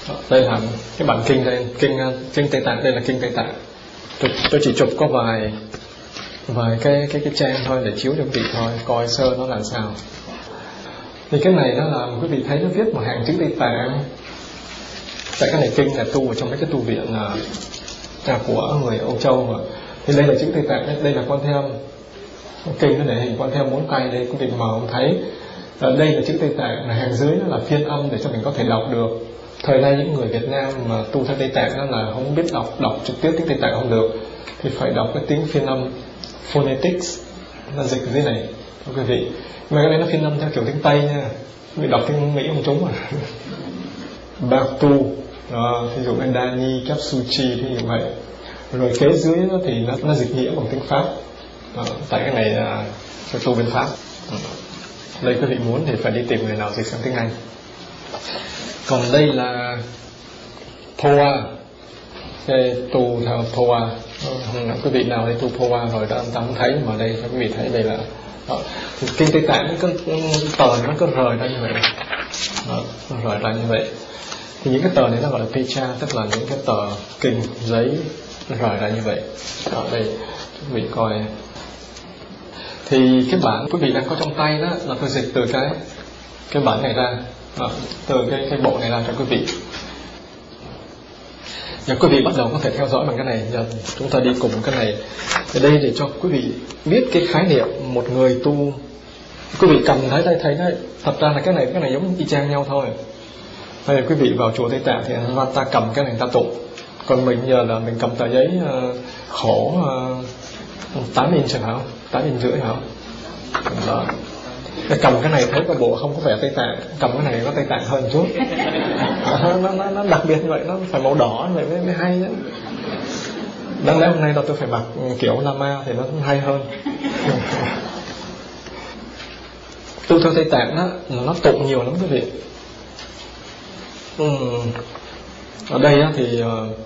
Đây là cái bản kinh đây, kinh Tây Tạng. Đây là kinh Tây Tạng. Tôi chỉ chụp có vài cái trang thôi để chiếu cho quý vị thôi, coi sơ nó làm sao. Thì cái này nó là quý vị thấy nó viết một hàng chữ Tây Tạng. Tại cái này kinh là tu ở trong mấy cái tu viện của người Âu Châu mà. Thì đây là chữ Tây Tạng, đây là Quan Thế Âm. Kinh nó để hình Quan Thế Âm 4 tay đây, quý vị mờ không thấy. Đây là chữ Tây Tạng, là hàng dưới nó là phiên âm để cho mình có thể đọc được. Thời nay những người Việt Nam mà tu theo Tây Tạng đó là không biết đọc trực tiếp tiếng Tây Tạng không được, thì phải đọc cái tiếng phiên âm phonetics, nó dịch dưới này quý vị. Mà cái này nó phiên âm theo kiểu tiếng Tây nha, quý vị đọc tiếng Mỹ không trúng à. Bhaktu, ví dụ như Dani, Kapsuchi thì như vậy. Rồi kế dưới đó thì nó dịch nghĩa bằng tiếng Pháp. Tại cái này cho tu bên Pháp. Đây quý vị muốn thì phải đi tìm người nào dịch sang tiếng Anh. Còn đây là Thoa, cái tu theo Thoa. Quý vị nào đây tu Thoa rồi đó, ta không thấy, mà đây quý vị thấy đây là thì kinh Tây Tạng nó tờ nó có rời ra như vậy. Nó rời ra như vậy. Thì những cái tờ này nó gọi là pecha, tức là những cái tờ kinh giấy rời ra như vậy. Ở đây quý vị coi. Thì cái bản quý vị đang có trong tay đó là tôi dịch từ cái bản này ra, từ cái bộ này ra cho quý vị. Và quý vị bắt đầu có thể theo dõi bằng cái này. Giờ chúng ta đi cùng cái này. Ở đây để cho quý vị biết cái khái niệm một người tu. Quý vị cầm thấy đấy, thật ra là cái này giống y chang nhau thôi. Hay là quý vị vào chùa Tây Tạng thì ta cầm cái này ta tụng. Còn mình giờ là mình cầm tờ giấy khổ 8 inch chẳng hạn, 8 inch rưỡi hả? Đó. Cầm cái này thấy có bộ không có vẻ Tây Tạng, cầm cái này có Tây Tạng hơn chút. Nó đặc biệt như vậy, nó phải màu đỏ như vậy mới hay đó. Đáng lẽ hôm nay là tôi phải mặc kiểu Lama thì nó hay hơn. Tu theo Tây Tạng đó, nó tụng nhiều lắm quý vị. Ở đây đó thì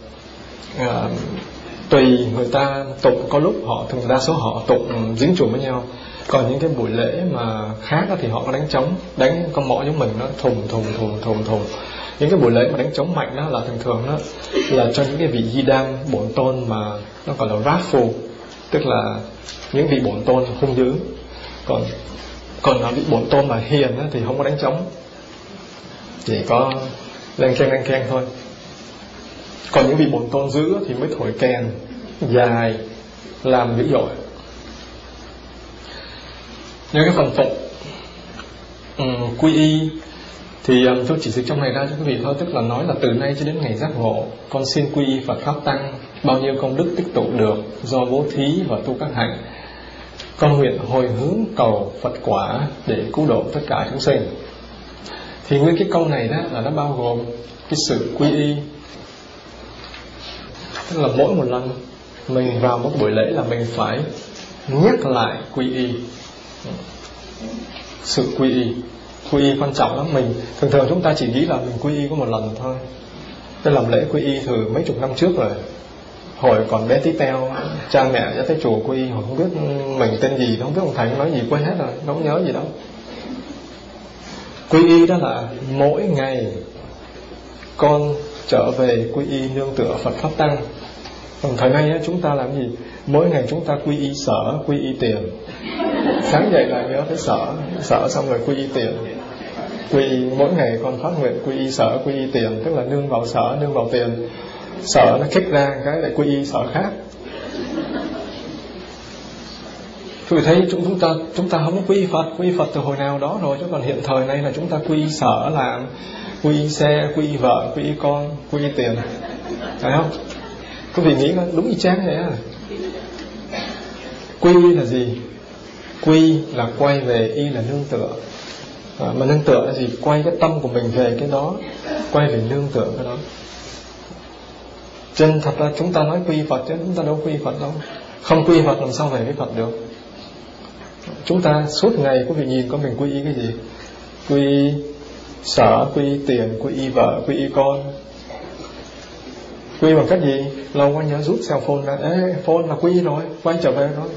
tùy người ta tụng, có lúc họ thường đa số họ tụng dính chùm với nhau. Còn những cái buổi lễ mà khác đó thì họ có đánh trống, đánh con mõ giống mình, nó thùng. Những cái buổi lễ mà đánh trống mạnh đó là thường đó là cho những cái vị di đam bổn tôn mà nó gọi là wrathful, tức là những vị bổn tôn hung dữ. Còn là vị bổn tôn mà hiền đó thì không có đánh trống, chỉ có lên keng thôi. Còn những vị bổn tôn dữ thì mới thổi kèn dài làm dữ dội. Như cái phần tụng quy y thì tôi chỉ dịch trong này ra cho quý vị thôi. Tức là nói là từ nay cho đến ngày giác ngộ, con xin quy y Phật Pháp Tăng, bao nhiêu công đức tích tụ được do bố thí và tu các hạnh, con nguyện hồi hướng cầu Phật quả để cứu độ tất cả chúng sinh. Thì nguyên cái câu này đó là nó bao gồm cái sự quy y. Tức là mỗi một lần mình vào một buổi lễ là mình phải nhắc lại quy y. Sự quy y quan trọng lắm. Mình thường chúng ta chỉ nghĩ là mình quy y có một lần thôi. Tôi làm lễ quy y từ mấy chục năm trước rồi. Hồi còn bé tí teo, cha mẹ ra tới chùa quy y, hồi không biết mình tên gì, không biết ông thầy nói gì, quên hết rồi, không nhớ gì đâu. Quy y đó là mỗi ngày con trở về quy y nương tựa Phật Pháp Tăng. Còn thời nay chúng ta làm gì? Mỗi ngày chúng ta quy y sở, quy y tiền. Sáng dậy là nhớ tới sở xong rồi quy y tiền. Mỗi ngày con phát nguyện quy y sở, quy y tiền, tức là nương vào sở, nương vào tiền. Sở nó kích ra cái lại quy y sở khác. Quý vị thấy chúng ta không có quy y Phật từ hồi nào đó rồi, chứ còn hiện thời này là chúng ta quy y sở, làm quy y xe, quy y vợ, quy y con, quy y tiền, phải không? Quý vị nghĩ đúng y chang vậy á. Quy là gì? Quy là quay về, y là nương tựa. Mà nương tựa là gì? Quay cái tâm của mình về cái đó, quay về nương tựa cái đó. Cho nên thật ra chúng ta nói quy Phật chứ chúng ta đâu quy Phật đâu. Không quy Phật làm sao về với Phật được. Chúng ta suốt ngày quý vị nhìn con mình quy y cái gì? Quy y sở, quy y tiền, quy y vợ, quy y con. Quy bằng cách gì? Lâu quá nhớ rút cell phone ra. Ê, phone là quy rồi, quay trở về rồi.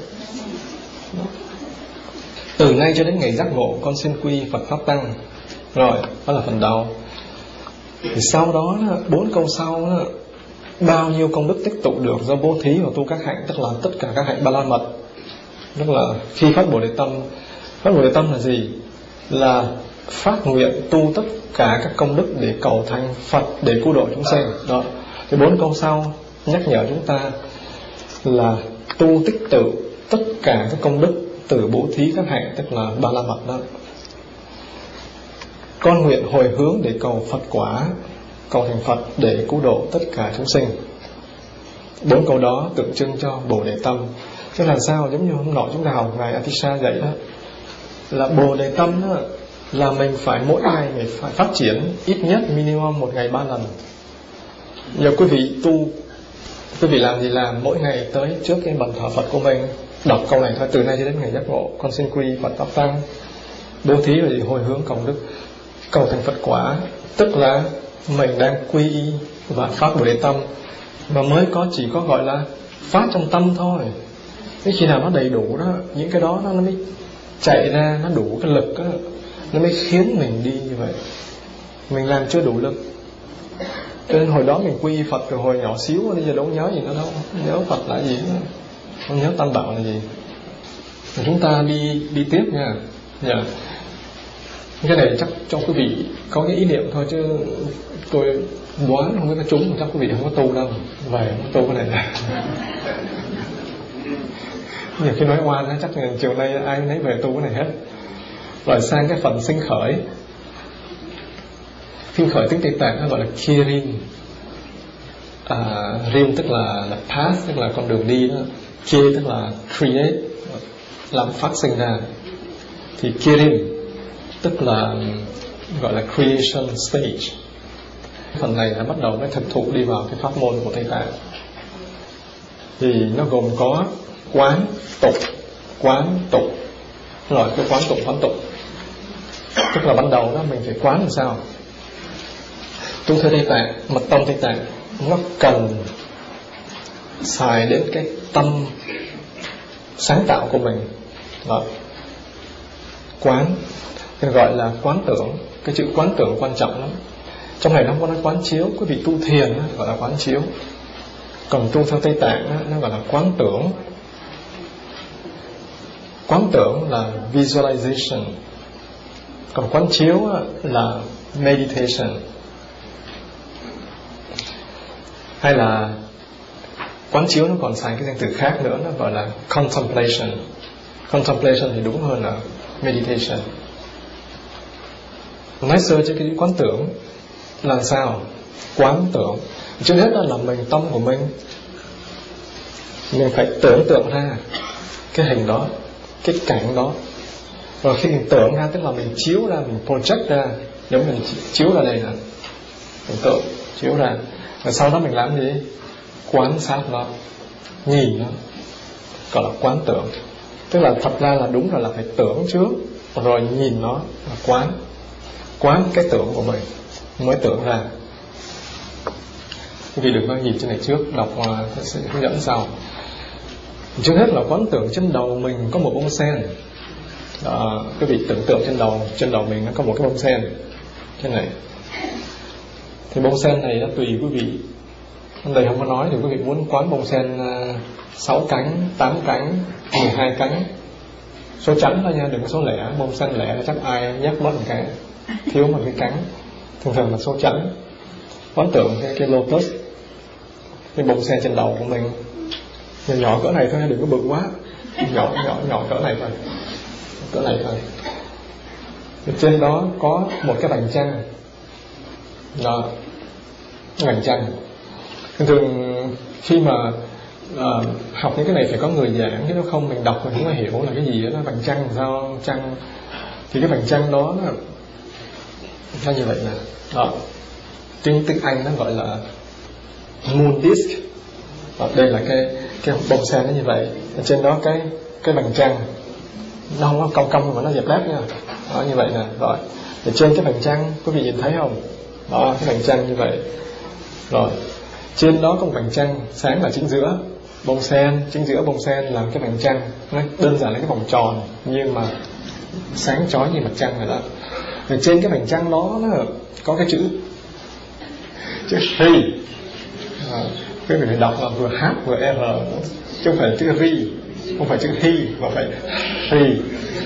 Từ nay cho đến ngày giác ngộ, con xin quy Phật Pháp Tăng. Rồi, đó là phần đầu. Thì sau đó 4 câu sau bao nhiêu công đức tích tụ được do bố thí và tu các hạnh, tức là tất cả các hạnh ba la mật. Tức là khi phát Bồ Đề Tâm, phát Bồ Đề Tâm là gì? Là phát nguyện tu tất cả các công đức để cầu thành Phật, để cứu độ chúng sinh. Đó. Thì 4 câu sau nhắc nhở chúng ta là tu tích tụ tất cả các công đức từ bố thí các hạnh, tức là ba la mật đó. Con nguyện hồi hướng để cầu Phật quả, cầu thành Phật để cứu độ tất cả chúng sinh. 4 câu đó tượng trưng cho Bồ Đề Tâm. Chứ làm sao giống như hôm nọ chúng ta học ngài Atisha dạy đó, là Bồ Đề Tâm đó, là mình phải mỗi ngày mình phải phát triển ít nhất minimum 1 ngày 3 lần. Giờ quý vị tu, quý vị làm gì làm, mỗi ngày tới trước cái bàn thờ Phật của mình đọc câu này thôi: từ nay cho đến ngày giác ngộ, con xin quy Phật Pháp Tăng. Bố thí là gì? Hồi hướng cầu đức, cầu thành Phật quả. Tức là mình đang quy y và phát Bồ Đề Tâm, mà mới chỉ có gọi là phát trong tâm thôi. Cái khi nào nó đầy đủ đó, những cái đó nó mới chạy ra, nó đủ cái lực đó, nó mới khiến mình đi như vậy. Mình làm chưa đủ lực. Cho nên hồi đó mình quy y Phật rồi hồi nhỏ xíu, bây giờ đâu nhớ gì nữa đâu. Nhớ Phật là gì nữa, không nhớ Tam Bảo là gì. Rồi chúng ta đi tiếp nha. Yeah. Cái này chắc cho quý vị có cái ý niệm thôi, chứ tôi đoán không biết có trúng, chắc quý vị không có tu đâu. Về không tu cái này. Nhiều khi nói oan chắc chiều nay ai nấy về tu cái này hết. Rồi sang cái phần sinh khởi. Sinh khởi tiếng Tây Tạng nó gọi là Kirin. Rin tức là path, tức là con đường đi đó. Ki tức là create, làm phát sinh ra. Thì Kirin tức là gọi là creation stage. Phần này là bắt đầu mới thực thụ đi vào cái pháp môn của Tây Tạng. Thì nó gồm có quán tụng. Rồi cái quán tụng. Tức là ban đầu đó mình phải quán làm sao? Tu theo Tây Tạng, mật tông Tây Tạng, nó cần xài đến cái tâm sáng tạo của mình. Đó. Quán, nên gọi là quán tưởng. Cái chữ quán tưởng quan trọng lắm. Trong này nó có nói quán chiếu. Quý vị tu thiền đó, gọi là quán chiếu. Còn tu theo Tây Tạng đó, nó gọi là quán tưởng. Quán tưởng là visualization, còn quán chiếu là meditation. Hay là quán chiếu nó còn xài cái danh từ khác nữa, nó gọi là contemplation. Contemplation thì đúng hơn là meditation. Nói sơ cho cái quán tưởng là sao? Quán tưởng trước hết là mình, tâm của mình phải tưởng tượng ra cái hình đó, cái cảnh đó. Rồi khi mình tưởng ra, tức là mình chiếu ra, mình project ra. Giống mình chiếu ra đây nè, mình tưởng chiếu ra. Rồi sau đó mình làm gì? Quan sát nó, nhìn nó, gọi là quán tưởng. Tức là thật ra là đúng là phải tưởng trước, rồi nhìn nó là quán cái tưởng của mình mới tưởng ra. Quý vị đừng có nhìn trên này trước, đọc sẽ hướng dẫn sau. Trước hết là quán tưởng trên đầu mình có một bông sen. Quý vị tưởng tượng trên đầu mình nó có một cái bông sen thế này. Thì bông sen này nó tùy quý vị. Hôm nay không có nói thì quý vị muốn quán bông sen 6 cánh, 8 cánh, 12 cánh. Số chẵn thôi nha, đừng có số lẻ. Bông sen lẻ chắc ai nhắc mất một cái, thiếu một cái cánh. Thường là số chẵn. Quán tưởng cái lotus, cái bông sen trên đầu của mình nhỏ cỡ này thôi, đừng có bự quá. Nhỏ cỡ này thôi, cỡ này thôi. Trên đó có một cái vành trăng. Đó, vành trăng. Thường khi mà học những cái này phải có người giảng, chứ nếu không mình đọc mình không có hiểu là cái gì đó. Nó vành trăng sao trăng. Thì cái vành trăng đó nó như vậy nè. Đó, tiếng Anh nó gọi là moon disk. Đó, đây là cái bông sen nó như vậy. Ở trên đó cái vành trăng nó không có cong mà nó dẹp lép nha. Đó, như vậy nè. Rồi ở trên cái vành trăng quý vị nhìn thấy không? Đó, cái vành trăng như vậy. Rồi trên đó có một vành trăng sáng là chính giữa bông sen. Chính giữa bông sen là cái vành trăng. Nó đơn giản là cái vòng tròn nhưng mà sáng chói như mặt trăng rồi đó. Rồi trên cái vành trăng đó nó có cái chữ chữ Sri. Quý vị phải đọc là vừa H vừa R, chứ không phải chữ Ri, không phải chữ Hi mà phải Sri.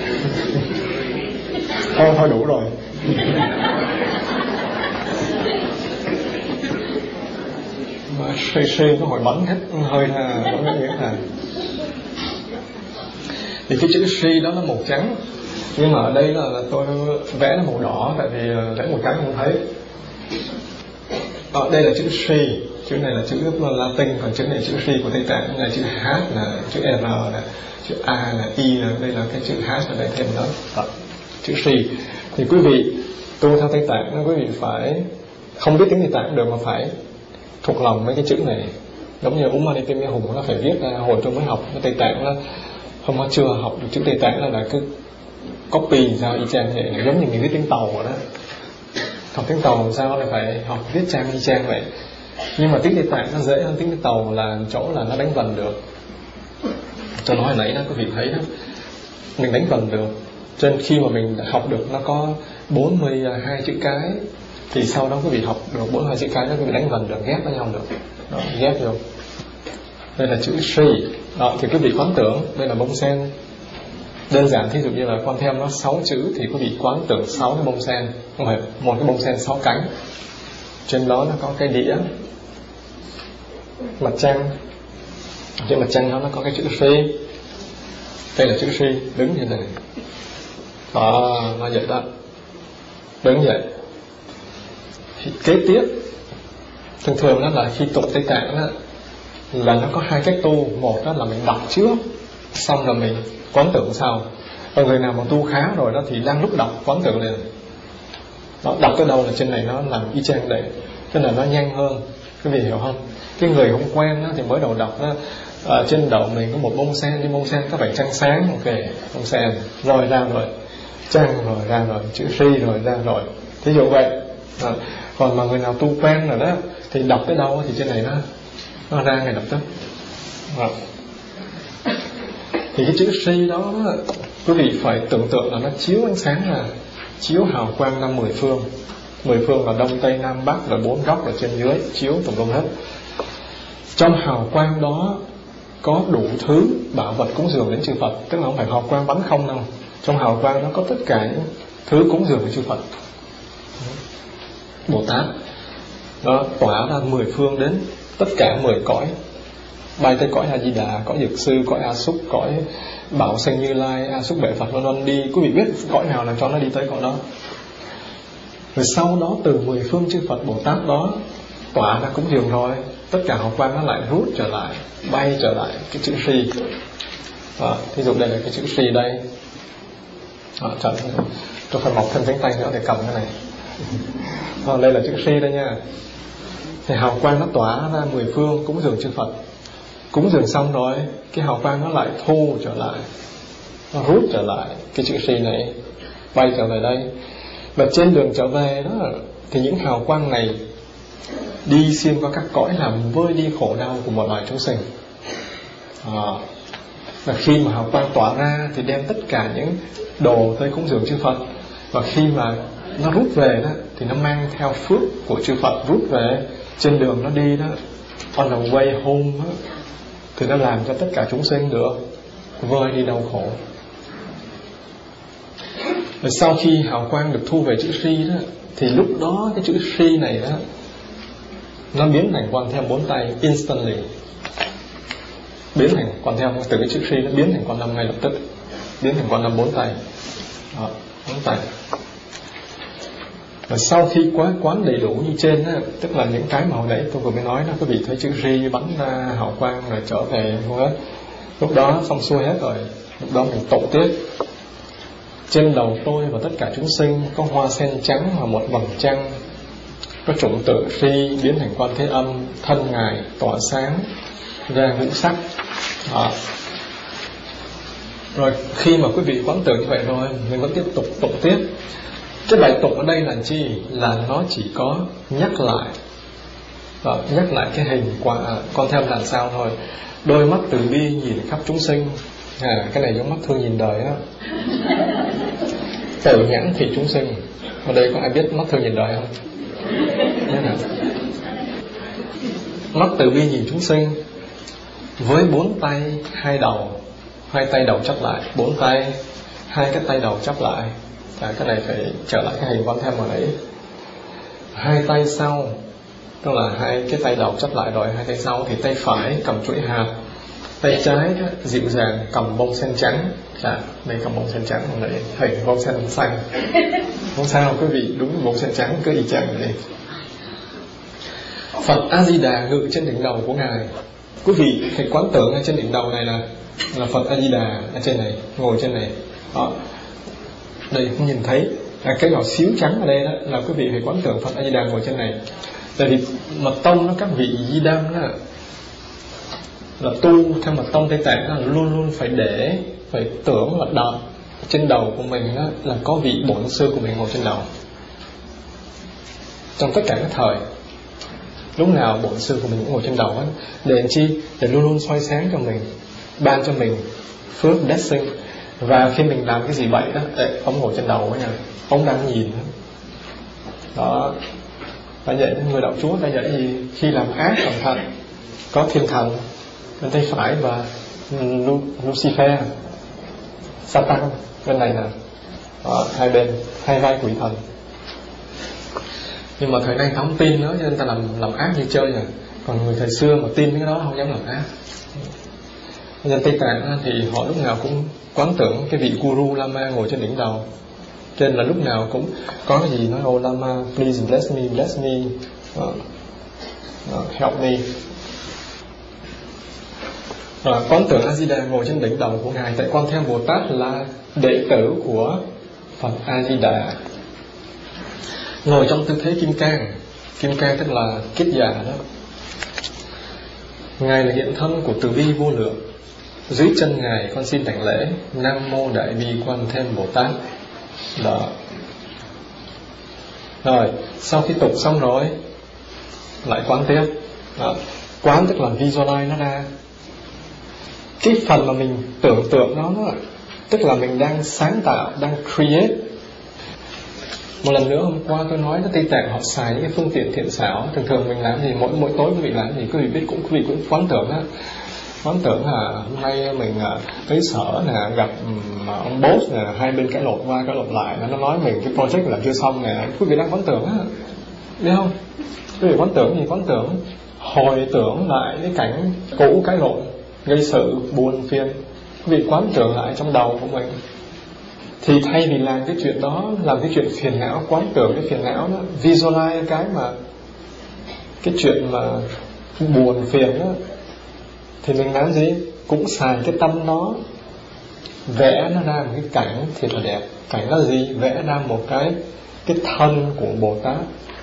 Thôi đủ rồi. Mà Sri nó hồi bắn hết hơi ra, nó nghĩa là thì cái chữ Sri đó là màu trắng, nhưng mà ở đây là tôi vẽ là màu đỏ, tại vì vẽ màu trắng không thấy. Đây là chữ Sri, chữ này là chữ Latin, còn chữ này chữ Sri của Tây Tạng, là chữ H, là chữ R, là chữ A, là I, là đây là cái chữ H ở đây thêm đó, chữ Sri. Thì quý vị tu theo Tây Tạng, quý vị phải không biết tiếng Tây Tạng được mà phải thuộc lòng mấy cái chữ này. Giống như Mani Padme Hum nó phải viết ra. Hồi tôi mới học cái Tây Tạng đó, không có chưa học được chữ Tây Tạng là cứ copy sao y chang vậy, giống như mình viết tiếng Tàu rồi đó. Học tiếng Tàu làm sao lại phải học viết trang y chang vậy. Nhưng mà tiếng Tây Tạng nó dễ hơn tiếng Tàu là chỗ là nó đánh vần được. Tôi nói hồi nãy đó, quý vị thấy đó, mình đánh vần được. Cho nên khi mà mình học được nó có 42 chữ cái, thì sau đó quý vị học được 42 chữ cái đó, quý vị đánh vần được, ghép với nhau được đó, ghép vô. Đây là chữ Sri đó, thì quý vị quán tưởng đây là bông sen. Đơn giản, thí dụ như là con thêm nó 6 chữ thì quý vị quán tưởng 6 cái bông sen, không phải một cái bông sen 6 cánh. Trên đó nó có cái đĩa mặt trăng, trên mặt trăng đó nó có cái chữ Sri. Đây là chữ Sri đứng như này đó, nó vậy đó, đứng vậy. Thì kế tiếp thường thường đó là khi tụng Tây Tạng đó, là nó có hai cách tu. Một đó là mình đọc trước, xong rồi mình quán tưởng sau. Và người nào mà tu khá rồi đó thì đang lúc đọc quán tưởng liền. Đó, đọc tới đâu là trên này nó làm y chang đấy, cho nên là nó nhanh hơn. Quý vị hiểu không? Cái người không quen đó, thì mới đầu đọc đó, trên đầu mình có một bông sen, đi bông sen có vẻ trăng sáng, ok, bông sen rồi ra rồi, trăng rồi ra rồi, chữ Sri rồi ra rồi, thí dụ vậy. Còn mà người nào tu quen rồi đó thì đọc tới đâu thì trên này nó ra ngay lập tức. Thì cái chữ Sri đó quý vị phải tưởng tượng là nó chiếu ánh sáng, là chiếu hào quang năm 10 phương. 10 phương là đông tây nam bắc, rồi 4 góc ở trên dưới, chiếu tùm lum hết. Trong hào quang đó có đủ thứ bảo vật cúng dường đến chư Phật. Tức là không phải hào quang bắn không đâu. Trong hào quang nó có tất cả những thứ cúng dường đến chư Phật. Bồ Tát nó tỏa ra 10 phương đến tất cả 10 cõi, bay tới cõi A Di Đà, cõi Dược Sư, cõi A Súc, cõi Bảo Sanh Như Lai, A Súc Bệ Phật, vân đi. Quý vị biết cõi nào là cho nó đi tới cõi đó. Rồi sau đó từ 10 phương chư Phật Bồ Tát đó tỏa ra cúng dường rồi, tất cả hào quang nó lại rút trở lại, bay trở lại cái chữ Sri. Thí dụ đây là cái chữ Sri đây. Tôi phải mọc thêm cánh tay nữa để cầm cái này. Đây là chữ Sri đây nha. Thì hào quang nó tỏa ra 10 phương cúng dường chư Phật. Cúng dường xong rồi, cái hào quang nó lại thu trở lại, nó rút trở lại cái chữ Sri này, bay trở về đây. Và trên đường trở về đó thì những hào quang này đi xuyên qua các cõi, làm vơi đi khổ đau của một loài chúng sinh. Và khi mà hào quang tỏa ra thì đem tất cả những đồ tới cúng dường chư Phật. Và khi mà nó rút về đó thì nó mang theo phước của chư Phật rút về. Trên đường nó đi đó, on the way home đó, thì nó làm cho tất cả chúng sinh được vơi đi đau khổ. Rồi sau khi hào quang được thu về chữ Sri đó, thì lúc đó cái chữ Sri này đó nó biến thành quan theo 4 tay instantly. Biến thành quan theo từ cái chữ Sri nó biến thành quan âm ngay lập tức, biến thành quan âm 4 tay. 4 tay. Và sau khi quán đầy đủ như trên đó, tức là những cái mà hồi nãy tôi vừa mới nói đó, quý vị thấy chữ Sri bắn ra hào quang rồi trở về hết. Lúc đó xong xuôi hết rồi, lúc đó mình tụng tiếp. Trên đầu tôi và tất cả chúng sinh có hoa sen trắng và một vầng trăng, có chủng tự Sri biến thành Quan Thế Âm, thân ngài tỏa sáng ra ngũ sắc. Rồi khi mà quý vị quán tưởng như vậy rồi, mình vẫn tiếp tục tụng tiếp. Cái bài tụng ở đây là chi? Là nó chỉ có nhắc lại cái hình con theo đàn sao thôi. Đôi mắt từ bi nhìn khắp chúng sinh. Cái này giống mắt thương nhìn đời á. Tự nhãn thị chúng sinh. Ở đây có ai biết mắt thương nhìn đời không? Biết nào? Mắt từ bi nhìn chúng sinh với 4 tay 2 đầu, 2 tay đầu chắp lại, 4 tay 2 cái tay đầu chắp lại. Cái này phải trở lại cái hình con thêm hồi nãy. 2 tay sau, tức là 2 cái tay đầu chắp lại rồi, 2 tay sau thì tay phải cầm chuỗi hạt, tay trái dịu dàng cầm bông sen trắng. Đây cầm bông sen trắng, hồi nãy hình bông sen xanh. Không sao quý vị, đúng bông sen trắng cứ y chang vậy. Phật A Di Đà ngự trên đỉnh đầu của ngài. Quý vị hãy quán tưởng ở trên đỉnh đầu này là Phật A Di Đà ở trên này, ngồi trên này. Đó. Đây không nhìn thấy cái nhỏ xíu trắng ở đây đó là quý vị phải quán tưởng Phật A Di Đà ngồi trên này. Tại vì mật tông nó, các vị Di Đam đó là tu theo mật tông Tây Tạng là luôn luôn phải tưởng là đặt trên đầu của mình đó là có vị bổn sư của mình ngồi trên đầu. Trong tất cả các thời, lúc nào bổn sư của mình cũng ngồi trên đầu hết. Để làm chi? Để luôn luôn soi sáng cho mình, ban cho mình phước blessing. Và khi mình làm cái gì bậy đó, ông ngồi trên đầu đó nha, ông đang nhìn đó. Ta dạy người đạo Chúa, ta dạy gì? Khi làm ác cẩn thận, có thiên thần bên tay phải và Lucifer, Satan bên này nè. Hai bên, hai vai quỷ thần. Nhưng mà thời nay ta không tin nữa, cho nên ta làm ác như chơi rồi. Còn người thời xưa mà tin cái đó không dám làm ác. Nhân Tây Tạng thì họ lúc nào cũng quán tưởng cái vị Guru Lama ngồi trên đỉnh đầu. Cho nên là lúc nào cũng có cái gì nói "Oh Lama, please bless me, help me." Quán tưởng A Di Đà ngồi trên đỉnh đầu của ngài. Tại Quan Thế Âm Bồ Tát là đệ tử của Phật A Di Đà, ngồi trong tư thế kim cang. Kim cang tức là kiết già đó. Ngài là hiện thân của từ bi vô lượng. Dưới chân ngài con xin đảnh lễ Nam Mô Đại Bi Quan Thế Âm Bồ Tát. Đó. Rồi sau khi tục xong rồi lại quán tiếp. Đó. Quán tức là visualize nó ra. Cái phần mà mình tưởng tượng nó tức là mình đang sáng tạo, đang create. Một lần nữa, hôm qua tôi nói là Tây Tạng họ xài những cái phương tiện thiện xảo. Thường mình làm gì, mỗi tối quý vị làm gì, quý vị biết, quý vị cũng quán tưởng á. Quán tưởng là hôm nay mình tới sở nè, gặp ông boss nè, hai bên cãi lộn qua cãi lộn lại, nó nói mình cái project làm chưa xong nè. Quý vị đang quán tưởng á, biết không? Quý vị quán tưởng gì? Quán tưởng hồi tưởng lại cái cảnh cũ cãi lộn gây sự buồn phiền. Quý vị quán tưởng lại trong đầu của mình. Thì thay vì làm cái chuyện đó, làm cái chuyện phiền não, quán tưởng cái phiền não đó, visualize cái chuyện mà buồn phiền đó, thì mình làm gì? Cũng xài cái tâm đó, vẽ nó ra một cái cảnh thiệt là đẹp. Cảnh đó gì? Vẽ ra một cái thân của Bồ Tát.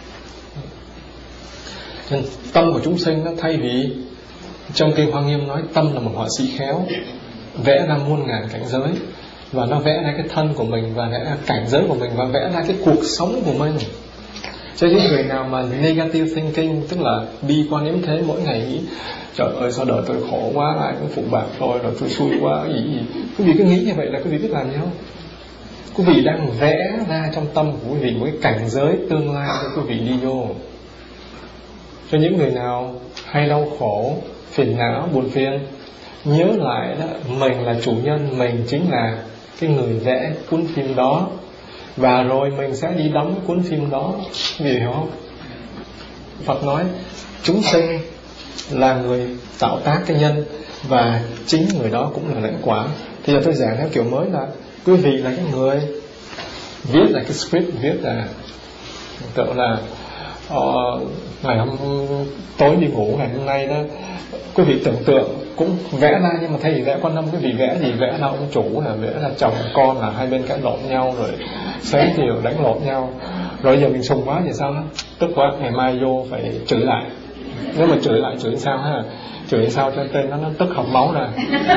Nên tâm của chúng sinh nó, thay vì trong Kinh Hoa Nghiêm nói tâm là một họa sĩ khéo, vẽ ra muôn ngàn cảnh giới, và nó vẽ ra cái thân của mình, và vẽ ra cảnh giới của mình, và vẽ ra cái cuộc sống của mình. Cho những người nào mà negative thinking, tức là bi quan yếm thế, mỗi ngày nghĩ trời ơi sao đời tôi khổ quá, ai cũng phụ bạc tôi, rồi tôi xui quá, gì quý vị cứ nghĩ như vậy là quý vị biết làm gì không? Quý vị đang vẽ ra trong tâm của quý vị một cái cảnh giới tương lai cho quý vị đi vô. Cho những người nào hay đau khổ, phiền não, buồn phiền, nhớ lại đó, mình là chủ nhân, mình chính là cái người vẽ cuốn phim đó, và rồi mình sẽ đi đóng cuốn phim đó. Vì hiểu không? Phật nói chúng sinh là người tạo tác cái nhân, và chính người đó cũng là lãnh quả. Thì giờ tôi giảng theo kiểu mới là quý vị là cái người viết là cái script, viết là tượng là ngày hôm tối đi ngủ ngày hôm nay đó, quý vị tưởng tượng cũng vẽ ra, nhưng mà thay vì vẽ Quan Âm, quý vị vẽ gì? Vẽ ra ông chủ là vẽ ra chồng con là hai bên cãi lộn nhau, rồi sáng chiều đánh lộn nhau, rồi giờ mình sùng quá thì sao đó, tức quá, ngày mai vô phải chửi lại. Nếu mà chửi lại chửi sao ha? Chửi sao cho tên nó tức học máu ra.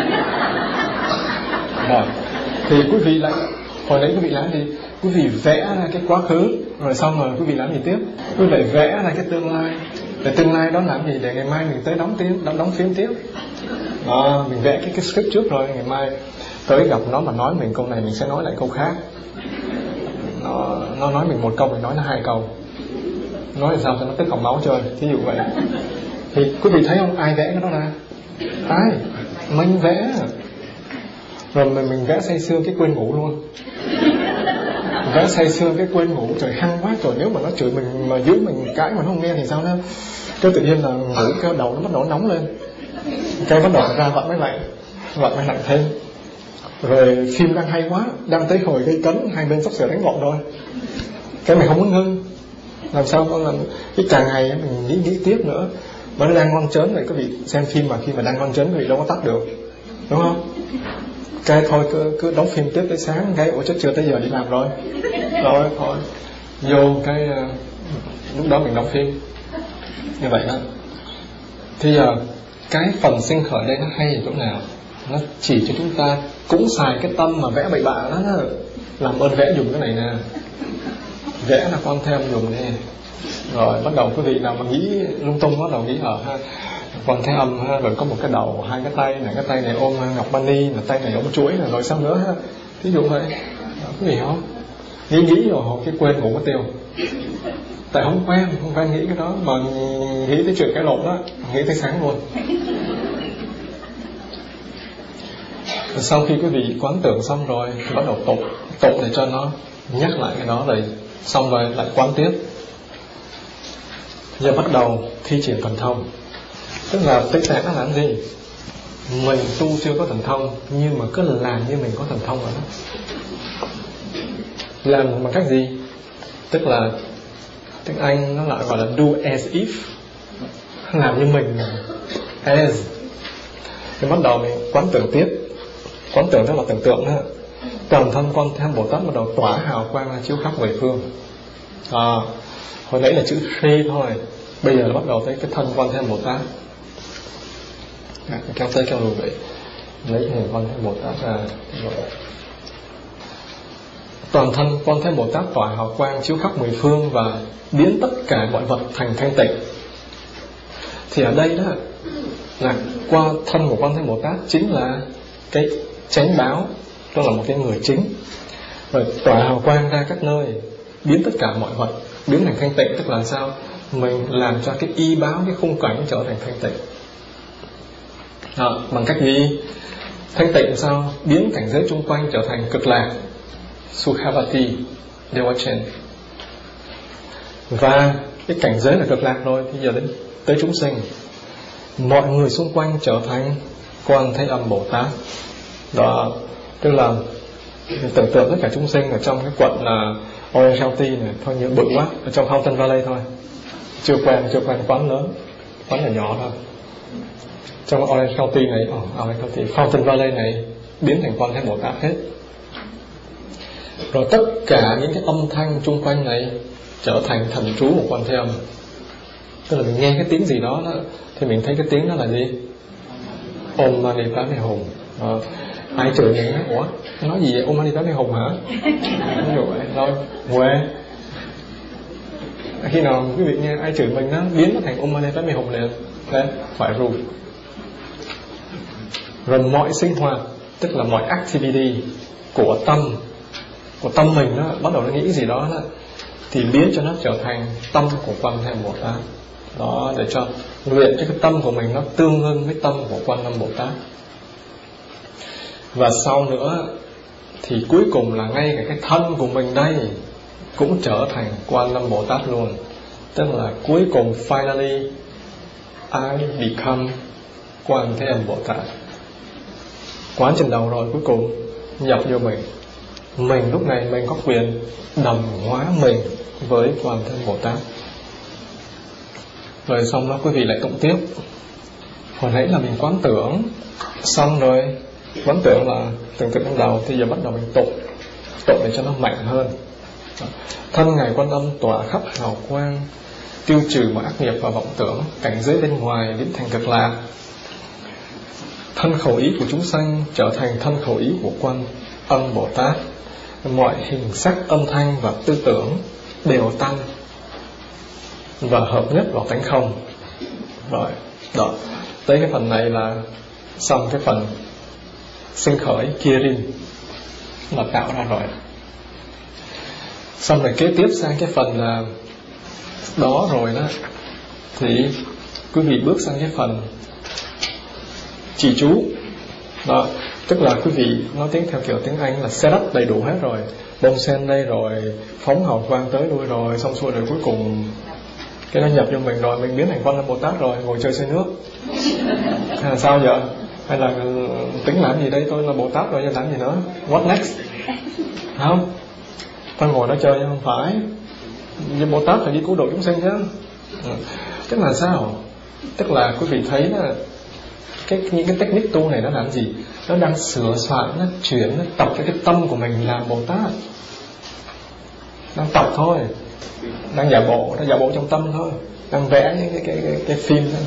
Rồi thì quý vị lại, hồi nãy quý vị làm gì? Quý vị vẽ ra cái quá khứ, rồi xong rồi quý vị làm gì tiếp? Quý vị vẽ ra cái tương lai. Để tương lai đó làm gì? Để ngày mai mình tới đóng phim tiếp. Mình vẽ cái script trước rồi, ngày mai tới gặp nó mà nói mình câu này, mình sẽ nói lại câu khác. Nó nói mình một câu, mình nói nó hai câu. Nói làm sao cho nó tức học máu chơi, thí dụ vậy. Thì quý vị thấy không, ai vẽ cái đó ra? Ai? Mình vẽ. Rồi mình vẽ say sưa cái quên ngủ luôn. Vẽ say sưa cái quên ngủ, trời hăng quá. Trời nếu mà nó chửi mình mà dưới mình cãi mà nó không nghe thì sao đó. Cái tự nhiên là ngủ, cái đầu nó bắt đầu nóng lên, cái bắt đầu ra vặn mới lạnh thêm. Rồi phim đang hay quá, đang tới hồi gây cấn, hai bên sắp sửa đánh gọn rồi, cái mình không muốn ngưng. Làm sao có làm cái càng ngày mình nghĩ tiếp nữa. Mà nó đang ngon chớn rồi, quý vị xem phim mà khi mà đang ngon chớn quý vị đâu có tắt được, đúng không? Cái thôi cứ đóng phim tiếp tới sáng, cái ủa chết chưa tới giờ đi làm rồi thôi vô cái lúc đó mình đóng phim như vậy đó. Thì giờ cái phần sinh khởi đây nó hay ở chỗ nào? Nó chỉ cho chúng ta cũng xài cái tâm mà vẽ bậy bạ đó, làm ơn vẽ dùng cái này nè, vẽ là con theo dùng nè. Rồi bắt đầu quý vị nào mà nghĩ lung tung, bắt đầu nghĩ ha, con thấy âm ha, rồi có một cái đầu, hai cái tay này, cái tay này ôm ngọc mani, là tay này ôm chuối này, rồi sao nữa ha, ví dụ vậy. Quý vị không nghĩ rồi cái quên ngủ mất tiêu, tại không quen nghĩ cái đó, mà nghĩ tới chuyện cái lộn đó, nghĩ tới sáng luôn. Rồi sau khi quý vị quán tưởng xong rồi thì bắt đầu tụng để cho nó nhắc lại cái đó, rồi xong rồi lại quán tiếp. Giờ bắt đầu thi triển thần thông. Tức là Tây Tạng nó làm gì? Mình tu chưa có thần thông, nhưng mà cứ làm như mình có thần thông rồi đó. Làm bằng cách gì? Tức là tiếng Anh nó lại gọi là do as if, làm như mình as. Thì bắt đầu mình quán tưởng tiếp. Quán tưởng tức là tưởng tượng đó. Toàn thân con tham Bồ Tát bắt đầu tỏa hào quang ra chiếu khắp mười phương. Hồi nãy là chữ Sri thôi, bây giờ bắt đầu tới cái thân con tham Bồ Tát. Kéo tới kéo lùi vậy, lấy hình con tham Bồ Tát ra rồi. Toàn thân con tham Bồ Tát tỏa hào quang chiếu khắp mười phương và biến tất cả mọi vật thành thanh tịnh. Thì ở đây đó là qua thân của con tham Bồ Tát chính là cái chánh báo, đó là một cái người chính, rồi tỏa hào quang ra các nơi, biến tất cả mọi vật biến thành thanh tịnh. Tức là sao? Mình làm cho cái y báo, cái khung cảnh trở thành thanh tịnh. Bằng cách gì? Thanh tịnh sao? Biến cảnh giới chung quanh trở thành cực lạc, Sukhavati Devachen. Và cái cảnh giới là cực lạc rồi, thì giờ đến tới chúng sinh, mọi người xung quanh trở thành Quan Thế Âm Bồ Tát. Đó, tức là mình tưởng tượng tất cả chúng sinh ở trong cái quận là Orange County này, thôi như bự quá, ở trong Fountain Valley thôi, chưa quen quán lớn, quán là nhỏ thôi. Trong Orange County này, Fountain Valley này biến thành Quan Thế Bồ Tát hết. Rồi tất cả những cái âm thanh chung quanh này trở thành thần chú của Quan Thế Âm. Tức là mình nghe cái tiếng gì đó, thì mình thấy cái tiếng đó là gì? Om Mani Padme Hum. Ai chửi mình á, ủa nói gì vậy? Om Mani Padme Hum hả? Ví dụ vậy thôi, quê. Khi nào quý vị nghe ai chửi mình nó biến nó thành Om Mani Padme Hum liền, đấy, phải ru. Rồi mọi sinh hoạt, tức là mọi activity của tâm mình đó, bắt đầu nó nghĩ gì đó, thì biến cho nó trở thành tâm của Quan Thế Âm Bồ Tát. Đó, để cho luyện cho cái tâm của mình nó tương ưng với tâm của Quan Âm Bồ Tát. Và sau nữa thì cuối cùng là ngay cả cái thân của mình đây cũng trở thành Quan Âm Bồ Tát luôn. Tức là cuối cùng finally I become Quan Thế Âm Bồ Tát. Quán trên đầu rồi, cuối cùng nhập vô mình lúc này mình có quyền đồng hóa mình với Quan Thế Âm Bồ Tát. Rồi xong đó quý vị lại tụng tiếp. Hồi nãy là mình quán tưởng xong rồi, quán tưởng là tưởng tượng trong đầu, thì giờ bắt đầu mình tụng để cho nó mạnh hơn. Thân Ngài Quan Âm tỏa khắp hào quang, tiêu trừ mọi ác nghiệp và vọng tưởng, cảnh giới bên ngoài biến thành cực lạc. Thân khẩu ý của chúng sanh trở thành thân khẩu ý của Quan Âm Bồ Tát. Mọi hình sắc, âm thanh và tư tưởng đều tăng và hợp nhất vào tánh không. Rồi, đó. Tới cái phần này là xong cái phần sinh khởi Kirin là tạo ra rồi. Xong rồi kế tiếp sang cái phần là đó rồi đó, thì quý vị bước sang cái phần trì chú đó, tức là quý vị nói tiếng theo kiểu tiếng Anh là set up đầy đủ hết rồi, bông sen đây rồi, phóng hào quang tới lui rồi, xong xuôi rồi cuối cùng cái nó nhập cho mình rồi, mình biến thành Quan Âm Bồ Tát rồi, ngồi chơi xe nước. Hay là sao vậy? Hay là tính làm gì đây, tôi là Bồ Tát rồi chứ làm gì nữa, what next? Không, tôi ngồi đó chơi không phải, như Bồ Tát phải đi cứu độ chúng sinh chứ. Tức là sao? Tức là quý vị thấy là những cái technique tu này nó làm gì? Nó đang sửa soạn, nó chuyển, nó tập cho cái tâm của mình làm Bồ Tát. Đang tập thôi, đang giả bộ trong tâm thôi, đang vẽ những cái phim thôi.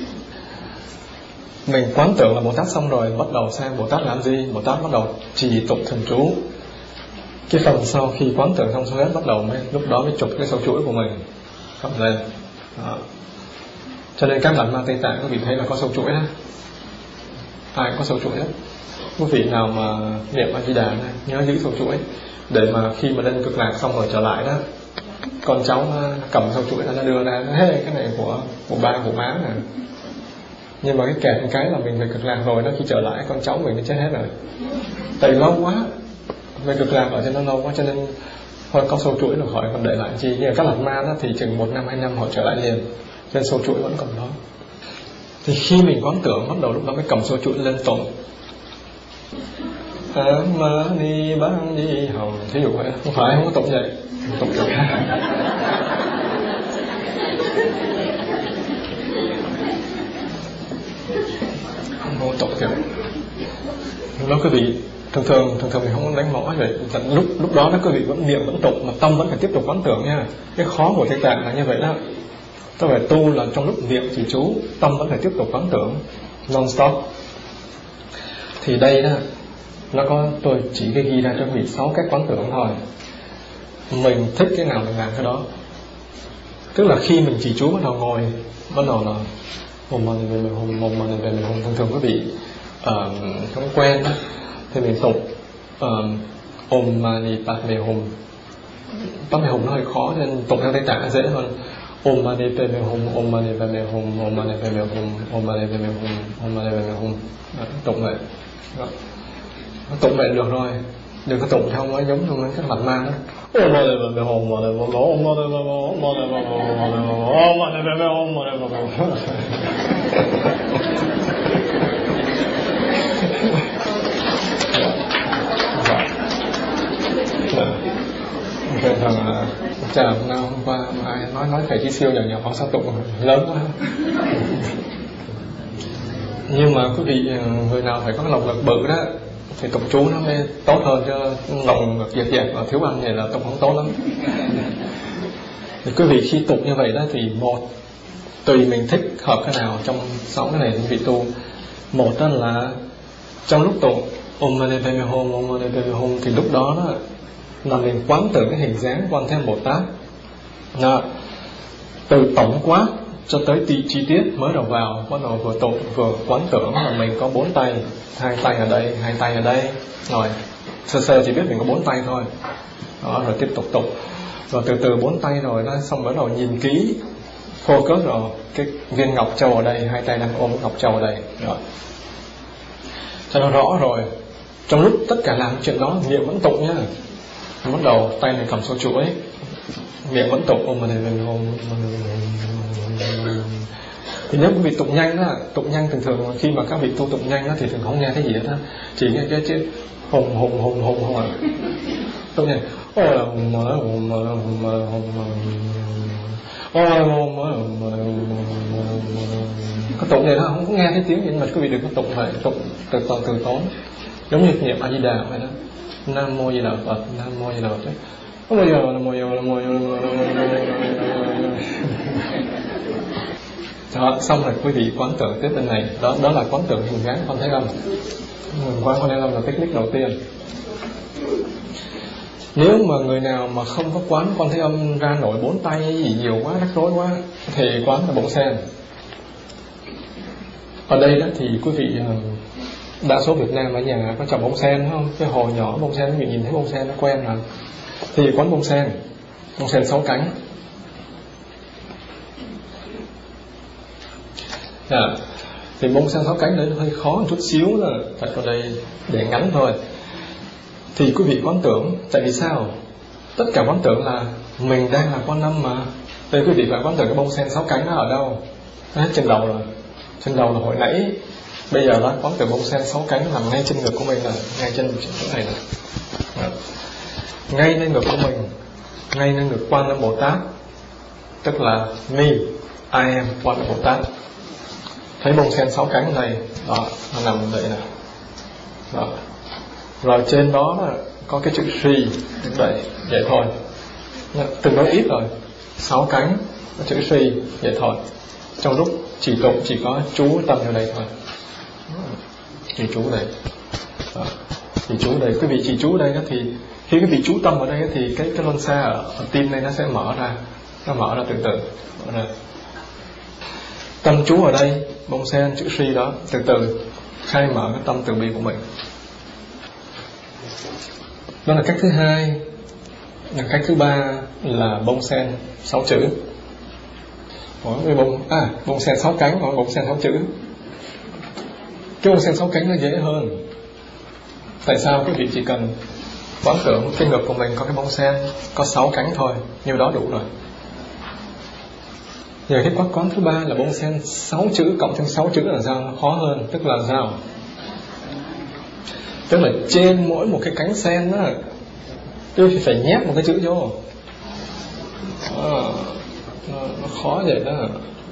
Mình quán tưởng là Bồ Tát xong rồi, bắt đầu sang Bồ Tát làm gì? Bồ Tát bắt đầu trì tụng thần chú. Cái phần sau khi quán tưởng xong hết, bắt đầu lúc đó mới chụp cái sâu chuỗi của mình cầm lên đó. Cho nên các bản ma Tây Tạng quý vị thấy là có sâu chuỗi đó, ai cũng có sâu chuỗi đó. Quý vị nào mà niệm A Di Đà này, nhớ giữ sâu chuỗi để mà khi mà lên cực lạc xong rồi trở lại đó, con cháu nó cầm sâu chuỗi nó đưa ra, nó hey, cái này của ba của má nè. Nhưng mà cái kẹt một cái là mình về cực lạc rồi đó, khi trở lại con cháu mình nó chết hết rồi, tại lâu quá về cực lạc ở trên nó lâu quá, cho nên thôi có sâu chuỗi rồi khỏi còn để lại chi. Nhưng mà các lạc ma đó thì chừng 1 năm 2 năm họ trở lại liền, cho nên sâu chuỗi vẫn còn đó. Thì khi mình quán tưởng, bắt đầu lúc đó mới cầm sâu chuỗi lên tụng Ma Ni Ban Di Hồng, thí dụ vậy. Không phải, không có tụng vậy, tụng kiểu khác. Không có tụng kiểu lúc đó quý vị thường mình không đánh mõ vậy. Lúc đó quý vị vẫn niệm vẫn tụng mà tâm vẫn phải tiếp tục quán tưởng nha. Cái khó của Tây Tạng là như vậy đó. Tôi phải tu là trong lúc niệm trì chú, tâm vẫn phải tiếp tục quán tưởng non stop. Thì đây đó, nó có, tôi chỉ ghi ra cho quý vị 6 cách quán tưởng thôi. Mình thích cái nào mình làm cái đó. Tức là khi mình trì chú bắt đầu ngồi, bắt đầu là hồn mà về mình thường quý vị không quen đó, thì mình tụng Om Mani Padme Hum. Padme Hum nó hơi khó nên tụng theo Tây Tạng dễ hơn. Om Mani Padme Hum, Om Mani Padme Hum, Om Mani Padme Hum, Om Mani Padme Hum, Om Mani Padme Hum. Tụng vậy. Tụng vậy được rồi, đừng có tụng theo nó giống như các mặt ma đó. Om Mani Padme Hum, Om Mani Padme Hum, Om Mani Padme Hum, Om Mani Padme Hum, Om Mani Padme Hum. Thằng chả nào hôm qua ai nói thầy Chí Siêu nhỏ sao tụng lớn quá. Nhưng mà quý vị người nào phải có cái lòng lực bự đó thì tụng chú nó mới tốt hơn, cho lòng lực dẹp và thiếu ăn này là tụng không tốt lắm. Thì quý vị khi tụng như vậy đó thì một, tùy mình thích hợp cái nào trong 6 cái này quý vị tu. Một đó là trong lúc tụng Om Mani Padme Hum, Om Mani Padme Hum thì lúc đó là mình quán tưởng cái hình dáng Quan Thế Âm Bồ Tát. Từ tổng quát cho tới chi tiết mới đầu vào, bắt đầu vừa tụng vừa quán tưởng là mình có 4 tay, 2 tay ở đây, 2 tay ở đây, rồi sơ chỉ biết mình có 4 tay thôi. Đó, rồi tiếp tục tụng, rồi từ từ 4 tay rồi nó xong bắt đầu nhìn kỹ, focus rồi cái viên ngọc châu ở đây, 2 tay đang ôm ngọc châu ở đây, rồi cho nó rõ rồi. Trong lúc tất cả làm chuyện đó, niệm vẫn tụng nhá. Bắt đầu tay này cầm số chuỗi, miệng vẫn tụng Om Mani Padme Hum. Thì nếu quý vị tụng nhanh đó, tụng nhanh thường khi mà các vị tu tụng nhanh đó thì thường không nghe thấy gì hết á, chỉ nghe cái chữ hùng à. Tụng nhanh cái tụng này nó không có nghe thấy tiếng gì, mà quý vị đừng có tụng vậy, tụng từ tốn, giống như niệm A Di Đà vậy đó. Nam Mô Di Đà Phật, Nam Mô Di Đà Phật. Không bao giờ đó, xong rồi quý vị quán tưởng tiếp bên này, đó là quán tưởng hình dáng Quan Thế Âm. Quán Quan Thế Âm là technique đầu tiên. Nếu mà người nào mà không có quán Quan Thế Âm ra nổi 4 tay gì nhiều quá, rắc rối quá, thì quán là bông sen. Ở đây đó thì quý vị đa số Việt Nam ở nhà có trồng bông sen không? Cái hồ nhỏ bông sen, quý vị nhìn thấy bông sen nó quen mà. Thì quán bông sen 6 cánh. Thì bông sen 6 cánh đấy nó hơi khó một chút xíu rồi, tại ở đây để ngắn thôi. Thì quý vị quán tưởng, tại vì sao? Tất cả quán tưởng là mình đang là Quan Âm mà. Vậy quý vị phải quán tưởng cái bông sen 6 cánh nó ở đâu? Nó hết trên đầu rồi. Trên đầu là hồi nãy. Bây giờ đó quán tưởng bông sen 6 cánh nằm ngay trên ngực của mình, là ngay trên chỗ này này. Ngay lên ngực của mình, ngay lên ngực Quan Âm Bồ Tát, tức là me, I am Quan Âm Bồ Tát. Thấy bông sen 6 cánh này đó, nó nằm vậy nè đó. Rồi trên đó là có cái chữ Sri vậy thôi, từng nói ít rồi. 6 cánh có chữ Sri vậy thôi. Trong lúc chỉ tụng chỉ có chú tâm vào đây thôi, chỉ chú đây đó. Chỉ chú đây, quý vị chỉ chú đây đó, thì khi quý vị chú tâm ở đây thì cái luân xa ở tim này nó sẽ mở ra, nó mở ra từ từ mở ra. Tâm chú ở đây, bông sen chữ Sri đó, từ từ khai mở cái tâm từ bi của mình. Đó là cách thứ hai. Cách thứ ba là bông sen 6 chữ. Bông sen 6 cánh, còn bông sen 6 chữ. Cái bông sen 6 cánh nó dễ hơn. Tại sao? Quý vị chỉ cần quán tưởng cái ngực của mình có cái bông sen có 6 cánh thôi, nhiêu đó đủ rồi. Giờ cái quán thứ ba là bông sen 6 chữ cộng thêm 6 chữ là sao? Nó khó hơn. Tức là sao? Tức là trên mỗi một cái cánh sen đó, tôi phải nhét một cái chữ vô. Nó khó vậy đó.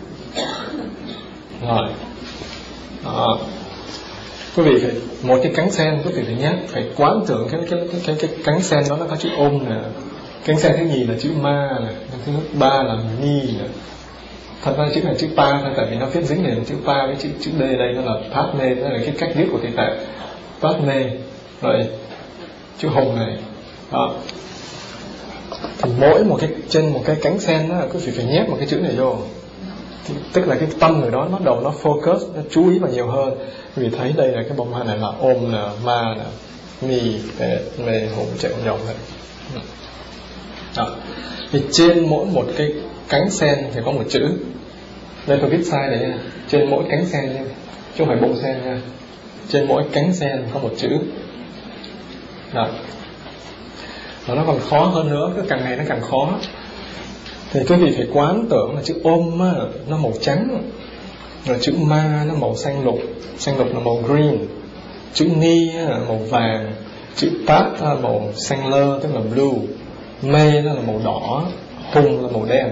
Rồi đó. Quý vị phải một cái cánh sen, quý vị phải nhét, phải quán tưởng cái cánh sen đó nó có chữ Om nè. Cánh sen thứ nhì là chữ Ma nè, thứ ba là Ni nè. Thật ra chữ này chữ Pa thôi, tại vì nó viết dính liền chữ Pa với chữ D đây, nó là Padme, đó là cái cách viết của Tây Tạng. Padme, rồi chữ Hùng này đó. Thì mỗi một cái trên một cái cánh sen đó, quý vị phải nhét một cái chữ này vô. Thì, tức là cái tâm người đó bắt đầu nó focus, nó chú ý vào nhiều hơn. Vì thấy đây là cái bông hoa này là Om nè, Ma nè, Ni, Mê, Hùng, Triệu, Nhộng này. Đó. Thì trên mỗi một cái cánh sen thì có một chữ. Đây tôi viết sai đấy nha. Trên mỗi cánh sen nha, chứ không phải bông sen nha. Trên mỗi cánh sen có một chữ. Đó. Và nó còn khó hơn nữa, cứ càng ngày nó càng khó. Thì quý vị phải quán tưởng là chữ Om á, nó màu trắng, rồi chữ Ma nó màu xanh lục là màu green, chữ Ni là màu vàng, chữ Pat là màu xanh lơ tức là blue, Mê nó là màu đỏ, Hùng là màu đen.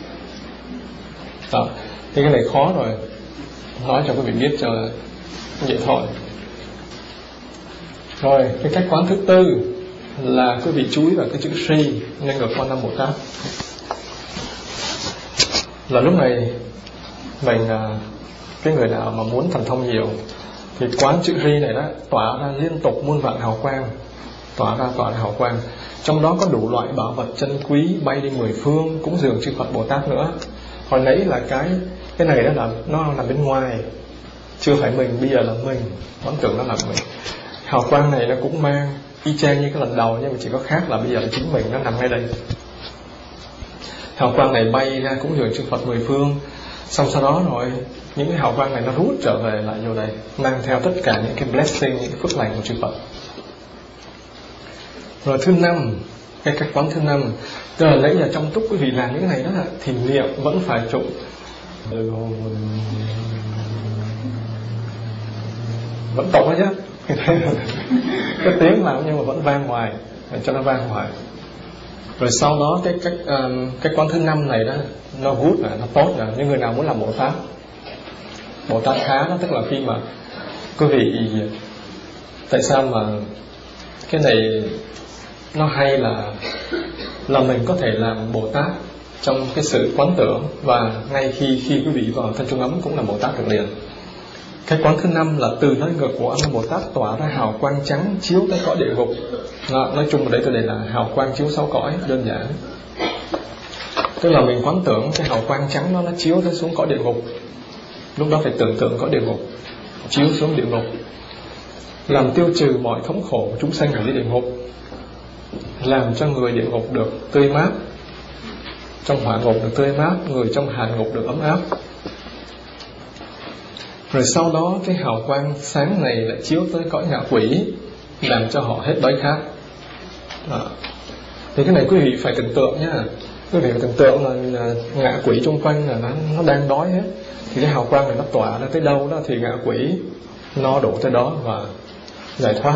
Đó. Thì cái này khó rồi, nói cho quý vị biết cho vậy thôi. Rồi cái cách quán thứ tư là quý vị chú ý vào cái chữ Sri nên ngược Quan Âm Bồ Tát. Là lúc này mình, cái người nào mà muốn thần thông nhiều thì quán chữ Sri này đó tỏa ra liên tục muôn vạn hào quang, tỏa ra hào quang. Trong đó có đủ loại bảo vật chân quý bay đi 10 phương, cúng dường chư Phật Bồ Tát nữa. Hồi nãy là cái này đó là nó nằm bên ngoài, chưa phải mình, bây giờ là mình, quán tưởng nó là mình. Hào quang này nó cũng mang y chang như cái lần đầu, nhưng mà chỉ có khác là bây giờ là chính mình nó nằm ngay đây. Hào quang này bay ra cúng dường chư Phật 10 phương, xong sau đó rồi những cái hào quang này nó rút trở về lại vô đây, mang theo tất cả những cái blessing, những cái phước lành của chư Phật. Rồi thứ năm, cái cách quán thứ năm, tức là nãy giờ trong túc quý vị làm những cái này đó thì niệm vẫn phải tụng vẫn tụng đó chứ. Cái tiếng làm nhưng mà vẫn vang ngoài, cho nó vang ngoài. Rồi sau đó cái quán thứ năm này đó nó good là nó tốt là những người nào muốn làm Bồ Tát khá đó, tức là khi mà quý vị, tại sao mà cái này nó hay là mình có thể làm Bồ Tát trong cái sự quán tưởng, và ngay khi quý vị vào thân trung ấm cũng là Bồ Tát được liền. Cái quán thứ năm là từ nơi ngực của Âm Bồ Tát tỏa ra hào quang trắng chiếu tới cõi địa ngục. Nói chung ở đây tôi đề là hào quang chiếu 6 cõi, đơn giản. Tức là mình quán tưởng cái hào quang trắng đó nó chiếu tới xuống cõi địa ngục. Lúc đó phải tưởng tượng cõi địa ngục chiếu xuống địa ngục, làm tiêu trừ mọi thống khổ của chúng sanh ở dưới địa ngục, làm cho người địa ngục được tươi mát, trong hỏa ngục được tươi mát, người trong hàn ngục được ấm áp. Rồi sau đó cái hào quang sáng này lại chiếu tới cõi ngạ quỷ, làm cho họ hết đói khát. Thì cái này quý vị phải tưởng tượng nhá. Quý vị phải tưởng tượng là ngạ quỷ xung quanh là nó đang đói hết. Thì cái hào quang này nó tỏa ra tới đâu đó thì ngạ quỷ no đủ tới đó và giải thoát.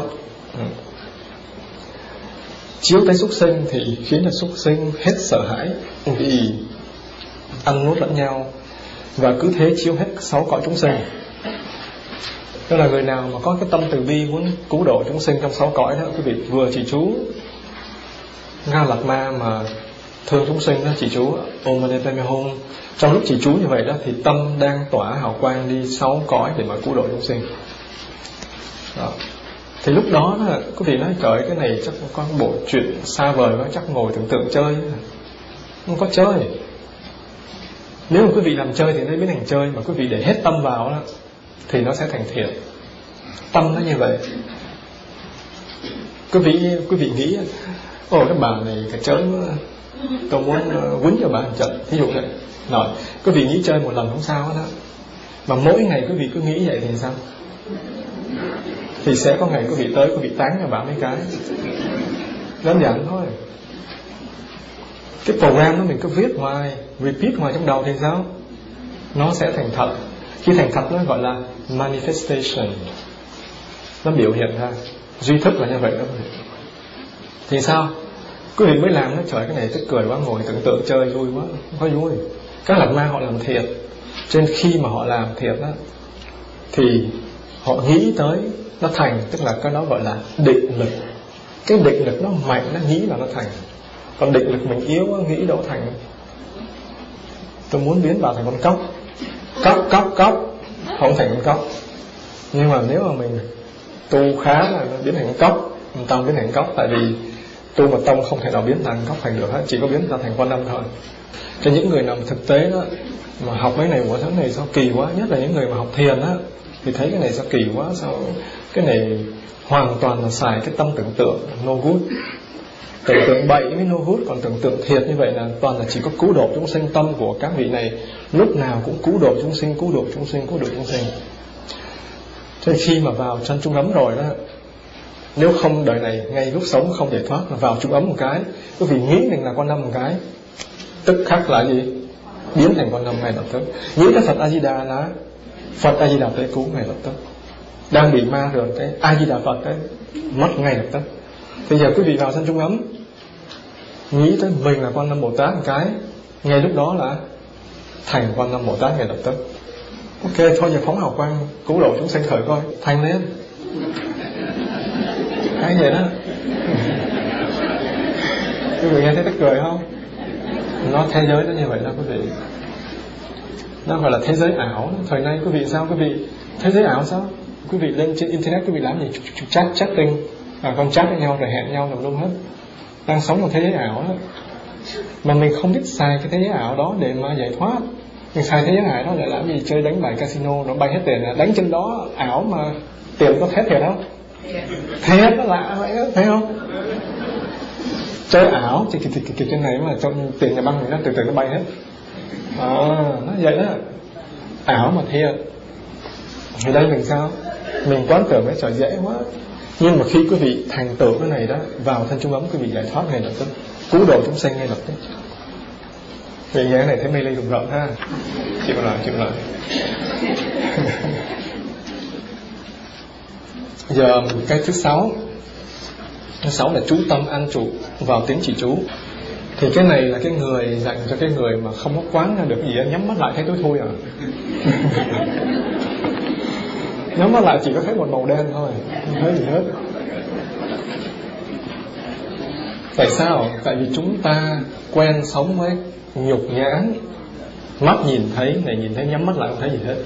Chiếu tới súc sinh thì khiến cho súc sinh hết sợ hãi vì ăn nuốt lẫn nhau, và cứ thế chiếu hết 6 cõi chúng sinh. Tức là người nào mà có cái tâm từ bi muốn cứu độ chúng sinh trong 6 cõi đó, quý vị vừa trì chú Nga Lạt Ma mà thương chúng sinh đó, trì chú Om Mani Padme Hum, trong lúc trì chú như vậy đó thì tâm đang tỏa hào quang đi 6 cõi để mà cứu độ chúng sinh đó. Thì lúc đó quý vị nói trời, cái này chắc có bộ chuyện xa vời quá, chắc ngồi tưởng tượng chơi. Không có chơi. Nếu mà quý vị làm chơi thì nó biến thành chơi, mà quý vị để hết tâm vào đó thì nó sẽ thành thiện. Tâm nó như vậy. Quý vị nghĩ ồ cái bà này cái chớm, tôi muốn quýnh cho bà một trận, ví dụ vậy. Rồi quý vị nghĩ chơi một lần không sao hết đó, mà mỗi ngày quý vị cứ nghĩ vậy thì sao? Thì sẽ có ngày quý vị tới, quý vị tán cho bà mấy cái. Đơn giản thôi. Cái program đó mình cứ viết hoài, repeat hoài trong đầu thì sao? Nó sẽ thành thật. Khi thành thật nó gọi là manifestation, nó biểu hiện ra. Duy thức là như vậy đó. Thì sao? Quý vị mới làm nó trời cái này tức cười quá, ngồi tưởng tượng chơi vui quá, không có vui. Các Lạt Ma họ làm thiệt, cho nên khi mà họ làm thiệt đó thì họ nghĩ tới nó thành, tức là cái đó gọi là định lực. Cái định lực nó mạnh, nó nghĩ là nó thành. Còn định lực mình yếu, nghĩ đâu thành. Tôi muốn biến vào thành con cóc, cóc không thành con cóc. Nhưng mà nếu mà mình tu khá là nó biến thành con cóc, mình tông biến thành cóc. Tại vì tu mà tông không thể nào biến thành cóc thành được hết, chỉ có biến ra thành con năm thôi. Cho những người nào thực tế đó mà học mấy này của tháng này sao kỳ quá, nhất là những người mà học thiền á, thì thấy cái này sao kỳ quá, sao cái này hoàn toàn là xài cái tâm tưởng tượng no good. Tưởng tượng bậy mới no good, còn tưởng tượng thiệt như vậy là toàn là chỉ có cứu độ chúng sinh. Tâm của các vị này lúc nào cũng cứu độ chúng sinh, cứu độ chúng sinh, cứu độ chúng sinh. Cho nên khi mà vào chân trung ấm rồi đó, nếu không đời này ngay lúc sống không giải thoát, mà vào trung ấm một cái, quý vị nghĩ mình là con năm một cái, tức khắc là gì? Biến thành con năm ngay lập tức. Nghĩ cái Phật A Di Đà là Phật A Di Đà tới cứu ngay lập tức. Đang bị ma rồi, cái A Di Đà Phật đấy mất ngay lập tức. Bây giờ quý vị vào sân trung ấm, nghĩ tới mình là Quan Âm Bồ Tát một cái, ngay lúc đó là thành Quan Âm Bồ Tát ngay lập tức. Ok, thôi giờ phóng hào quang cứu độ chúng sinh thử coi, thành lên. Hay vậy đó. Quý vị nghe thấy tức cười không? Nó thế giới nó như vậy đó quý vị. Nó gọi là thế giới ảo. Thời nay quý vị sao? Quý vị thế giới ảo sao? Quý vị lên trên internet quý vị làm gì? Chatting, con chat với nhau rồi hẹn nhau làm luôn hết. Đang sống trong thế giới ảo đó. Mà mình không biết xài cái thế giới ảo đó để mà giải thoát. Mình xài thế giới ảo đó để làm gì? Chơi đánh bài casino nó bay hết tiền. Đánh trên đó ảo mà tiền có hết thiệt không? Thiệt nó lạ vậy đó, thấy không? Chơi ảo thì trên này mà trong tiền nhà băng mình nó từ từ nó bay hết. Nó vậy đó. Ảo mà thiệt. Thì đây mình sao? Mình quán tưởng cái trời dễ quá. Nhưng mà khi quý vị thành tựu cái này đó, vào thân trung ấm quý vị giải thoát ngay lập tức, cứu độ chúng sinh ngay lập tức. Vì nghe cái này thấy mê ly rụng rợn ha. Chịu lại. Giờ cái thứ 6. Thứ 6 là chú tâm an trụ vào tiếng chỉ chú. Thì cái này là cái người dành cho cái người mà không có quán ra được gì, nhắm mắt lại thấy tối thui à. Nhắm mắt lại chỉ có thấy một màu đen thôi, không thấy gì hết. Tại sao? Tại vì chúng ta quen sống với nhục nhãn. Mắt nhìn thấy, này nhìn thấy nhắm mắt lại không thấy gì hết.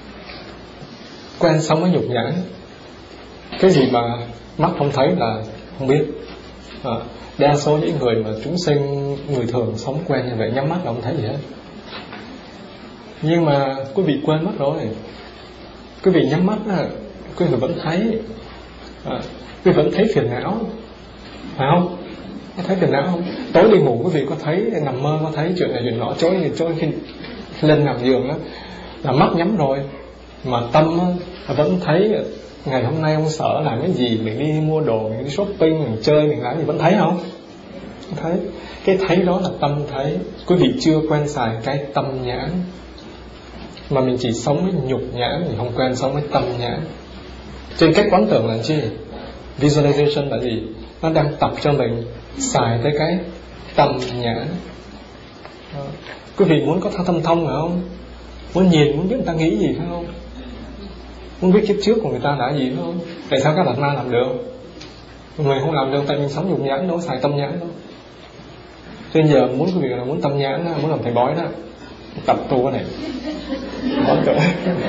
Quen sống với nhục nhãn. Cái gì mà mắt không thấy là không biết. Đa số những người mà chúng sinh, người thường sống quen như vậy, nhắm mắt là không thấy gì hết. Nhưng mà quý vị quên mất rồi. Quý vị nhắm mắt á, quý vị vẫn thấy, quý vị vẫn thấy phiền não, phải không? Có thấy phiền não không? Tối đi ngủ quý vị có thấy, nằm mơ có thấy chuyện này chuyện nọ, trôi khi lên nằm giường đó là mắt nhắm rồi, mà tâm vẫn thấy ngày hôm nay ông Sở làm cái gì, mình đi mua đồ, mình đi shopping, mình chơi, mình làm gì vẫn thấy không? Thấy. Cái thấy đó là tâm thấy. Quý vị chưa quen xài cái tâm nhãn, mà mình chỉ sống với nhục nhãn, mình không quen sống với tâm nhãn. Trên cách quán tưởng là gì? Visualization là gì? Nó đang tập cho mình xài tới cái tâm nhãn. Quý vị muốn có tâm thông phải không? Muốn nhìn, muốn biết người ta nghĩ gì phải không? Muốn biết kiếp trước của người ta đã gì phải không? Tại sao các Đạt Ma làm được? Mình không làm được tại mình sống nhục nhãn, đâu xài tâm nhãn đâu. Cho nên giờ muốn quý vị là muốn tâm nhãn, muốn làm thầy bói đó, tập tu cái này quán tưởng.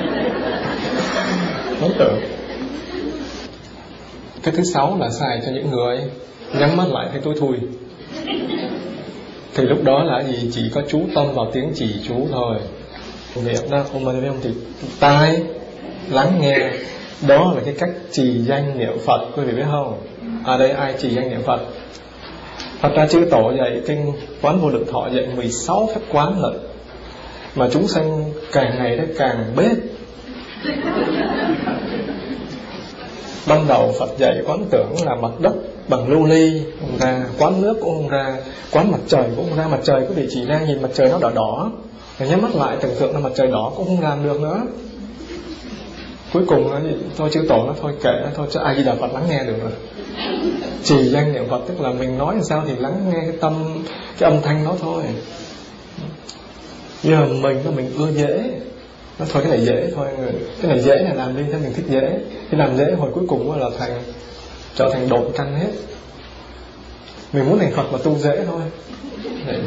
Quán tưởng. Cái thứ 6 là xài cho những người nhắm mắt lại thấy tối thui. Thì lúc đó là gì? Chỉ có chú tâm vào tiếng chỉ chú thôi. Niệm đó, ôm bên thì tai lắng nghe. Đó là cái cách trì danh niệm Phật, quý vị biết không? Ở đây ai trì danh niệm Phật? Thật ra chư Tổ dạy kinh Quán Vô Lượng Thọ dạy 16 phép quán lận, mà chúng sanh càng ngày nó càng bết. Ban đầu Phật dạy quán tưởng là mặt đất bằng lưu ly không ra, quán nước cũng không ra, quán mặt trời cũng không ra. Mặt trời quý vị chỉ ra nhìn mặt trời nó đỏ đỏ, rồi nhắm mắt lại tưởng tượng là mặt trời đỏ cũng không làm được nữa. Cuối cùng là thôi chư Tổ nó thôi kệ, thôi cho ai Di Đà Phật lắng nghe được rồi. Trì danh niệm Phật tức là mình nói làm sao thì lắng nghe cái tâm, cái âm thanh đó thôi. Giờ mình ưa dễ, nó thôi cái này dễ thôi, cái này dễ là làm đi, theo mình thích dễ. Thì làm dễ hồi cuối cùng là trở thành độn căn hết. Mình muốn thành Phật mà tu dễ thôi. Đấy.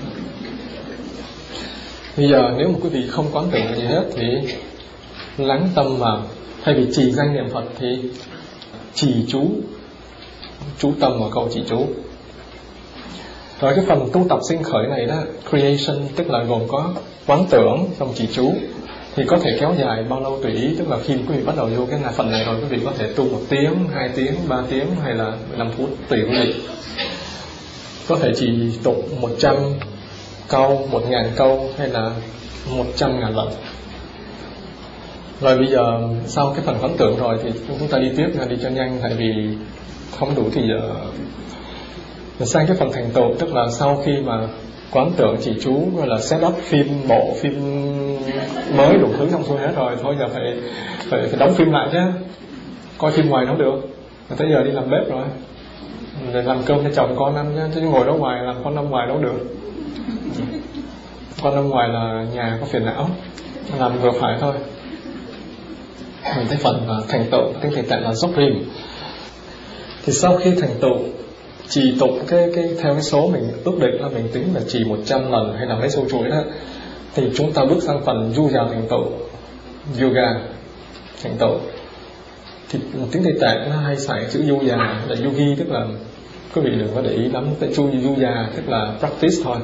Bây giờ nếu mà quý vị không quán tưởng gì hết thì lắng tâm vào. Thay vì trì danh niệm Phật thì trì chú tâm vào câu trì chú. Rồi cái phần tu tập sinh khởi này đó, creation, tức là gồm có quán tưởng xong trì chú, thì có thể kéo dài bao lâu tùy ý. Tức là khi quý vị bắt đầu vô cái phần này rồi, quý vị có thể tu 1 tiếng, 2 tiếng, 3 tiếng hay là 15 phút tùy quý vị. Có thể chỉ tụng 100 câu, 1000 câu hay là 100.000 lần. Rồi bây giờ sau cái phần quán tưởng rồi thì chúng ta đi tiếp, đi cho nhanh, tại vì không đủ thì giờ. Sang cái phần thành tựu, tức là sau khi mà quán tưởng chỉ chú gọi là set up phim bộ, phim mới đủ thứ xong xuôi hết rồi, thôi giờ phải đóng phim lại chứ, coi phim ngoài đâu được. Tới giờ đi làm bếp rồi, để làm cơm cho chồng con ăn chứ ngồi đó ngoài làm con năm ngoài đâu được. Con năm ngoài là nhà có phiền não, làm vừa phải thôi. Mình thấy phần thành tựu, tiếng Tây Tạng là Dzogchen. Thì sau khi thành tựu trì tụng cái theo cái số mình ước định là mình tính là trì 100 lần hay là mấy số chuỗi đó, thì chúng ta bước sang phần yuga thành tựu, yoga thành tựu. Thì tiếng Tây Tạng nó hay xài chữ yuga là yogi, tức là quý vị đừng có để ý lắm tới chữ yuga, tức là practice thôi.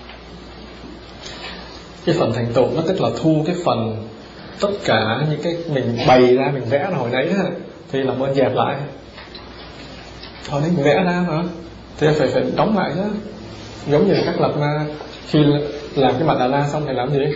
Cái phần thành tựu nó tức là thu cái phần tất cả những cái mình bày ra, mình vẽ hồi nãy đó, thì làm ơn dẹp lại. Hồi nãy mình vẽ ra mà, thì phải đóng lại chứ. Giống như các Lạt Ma khi làm cái mặt Đà La xong thì làm gì?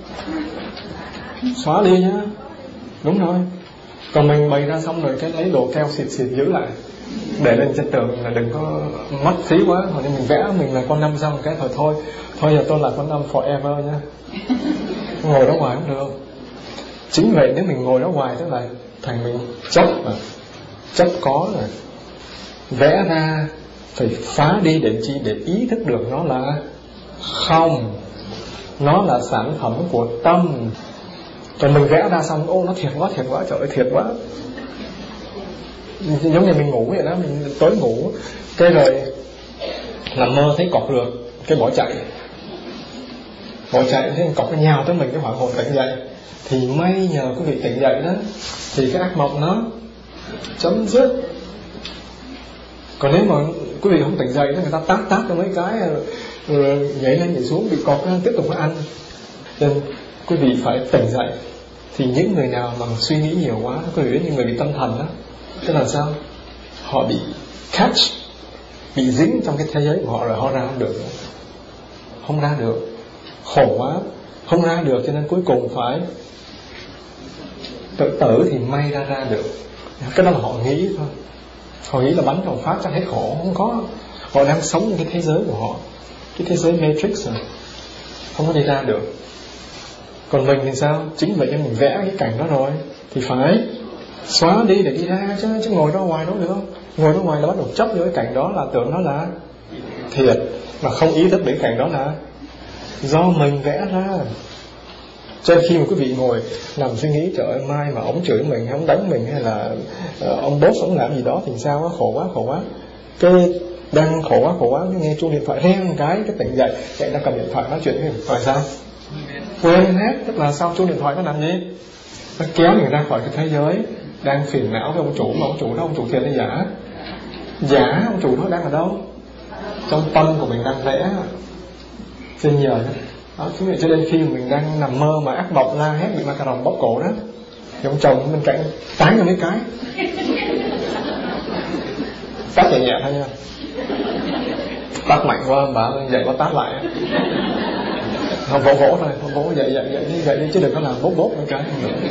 Xóa đi nhá. Đúng rồi. Còn mình bày ra xong rồi cái lấy đồ keo xịt giữ lại, để lên trên tường là đừng có mất phí quá. Hồi nãy mình vẽ mình là con năm xong cái thôi giờ tôi là con năm forever nhá. Ngồi đó ngoài cũng được. Chính vậy nếu mình ngồi đó ngoài tức là thành mình chấp có rồi, vẽ ra phải phá đi để chi? Để ý thức được nó là không, nó là sản phẩm của tâm. Còn mình vẽ ra xong nó thiệt quá, trời ơi thiệt quá. Giống như mình ngủ vậy đó, mình tối ngủ cái rồi nằm mơ thấy cọp rượt, cái bỏ chạy thế cọp cái nhào tới mình, cái hoảng hồn tỉnh dậy. Thì may nhờ quý vị tỉnh dậy đó, thì cái ác mộng nó chấm dứt. Còn nếu mà quý vị không tỉnh dậy, người ta tát cho mấy cái rồi nhảy lên nhảy xuống, bị cọp tiếp tục ăn. Nên quý vị phải tỉnh dậy. Thì những người nào mà suy nghĩ nhiều quá, quý vị biết những người bị tâm thần đó, tức là sao? Họ bị catch, bị dính trong cái thế giới của họ rồi họ ra không ra được, khổ quá, không ra được, cho nên cuối cùng phải tự tử thì may ra được. Cái đó là họ nghĩ thôi. Họ nghĩ là bắn đầu phát chắc hết khổ. Không có. Họ đang sống trong cái thế giới của họ, cái thế giới Matrix rồi, không có đi ra được. Còn mình thì sao? Chính vậy cho mình vẽ cái cảnh đó rồi thì phải xóa đi để đi ra chứ ngồi đó ngoài đó được không? Ngồi đó ngoài là bắt đầu chấp vô cái cảnh đó, là tưởng nó là thiệt, mà không ý thức đến cảnh đó là do mình vẽ ra. Cho nên khi mà quý vị ngồi nằm suy nghĩ trời ơi mai mà ông chửi mình, ông đánh mình, hay là ông boss ông làm gì đó thì sao á, khổ quá. Cái đang khổ quá, nghe chuông điện thoại reng một cái tỉnh dậy, chạy ra cầm điện thoại nói chuyện với điện thoại, sao quên hết. Tức là sau chuông điện thoại nó làm gì? Nó kéo mình ra khỏi cái thế giới đang phiền não với ông chủ. Mà ông chủ đó, ông chủ thiệt hay giả? Giả. Ông chủ đó đang ở đâu? Trong tâm của mình đang vẽ. Xin nhờ đó. Cho nên khi mình đang nằm mơ mà ác mộng la hét bị ma cà rồng bóp cổ đó, thì ông chồng bên cạnh tán cho mấy cái, tát nhẹ nhẹ thôi nha. Tát mạnh quá bà dậy có tát lại, không vỗ thôi, không vỗ dậy đi chứ đừng có làm bóp mấy cái.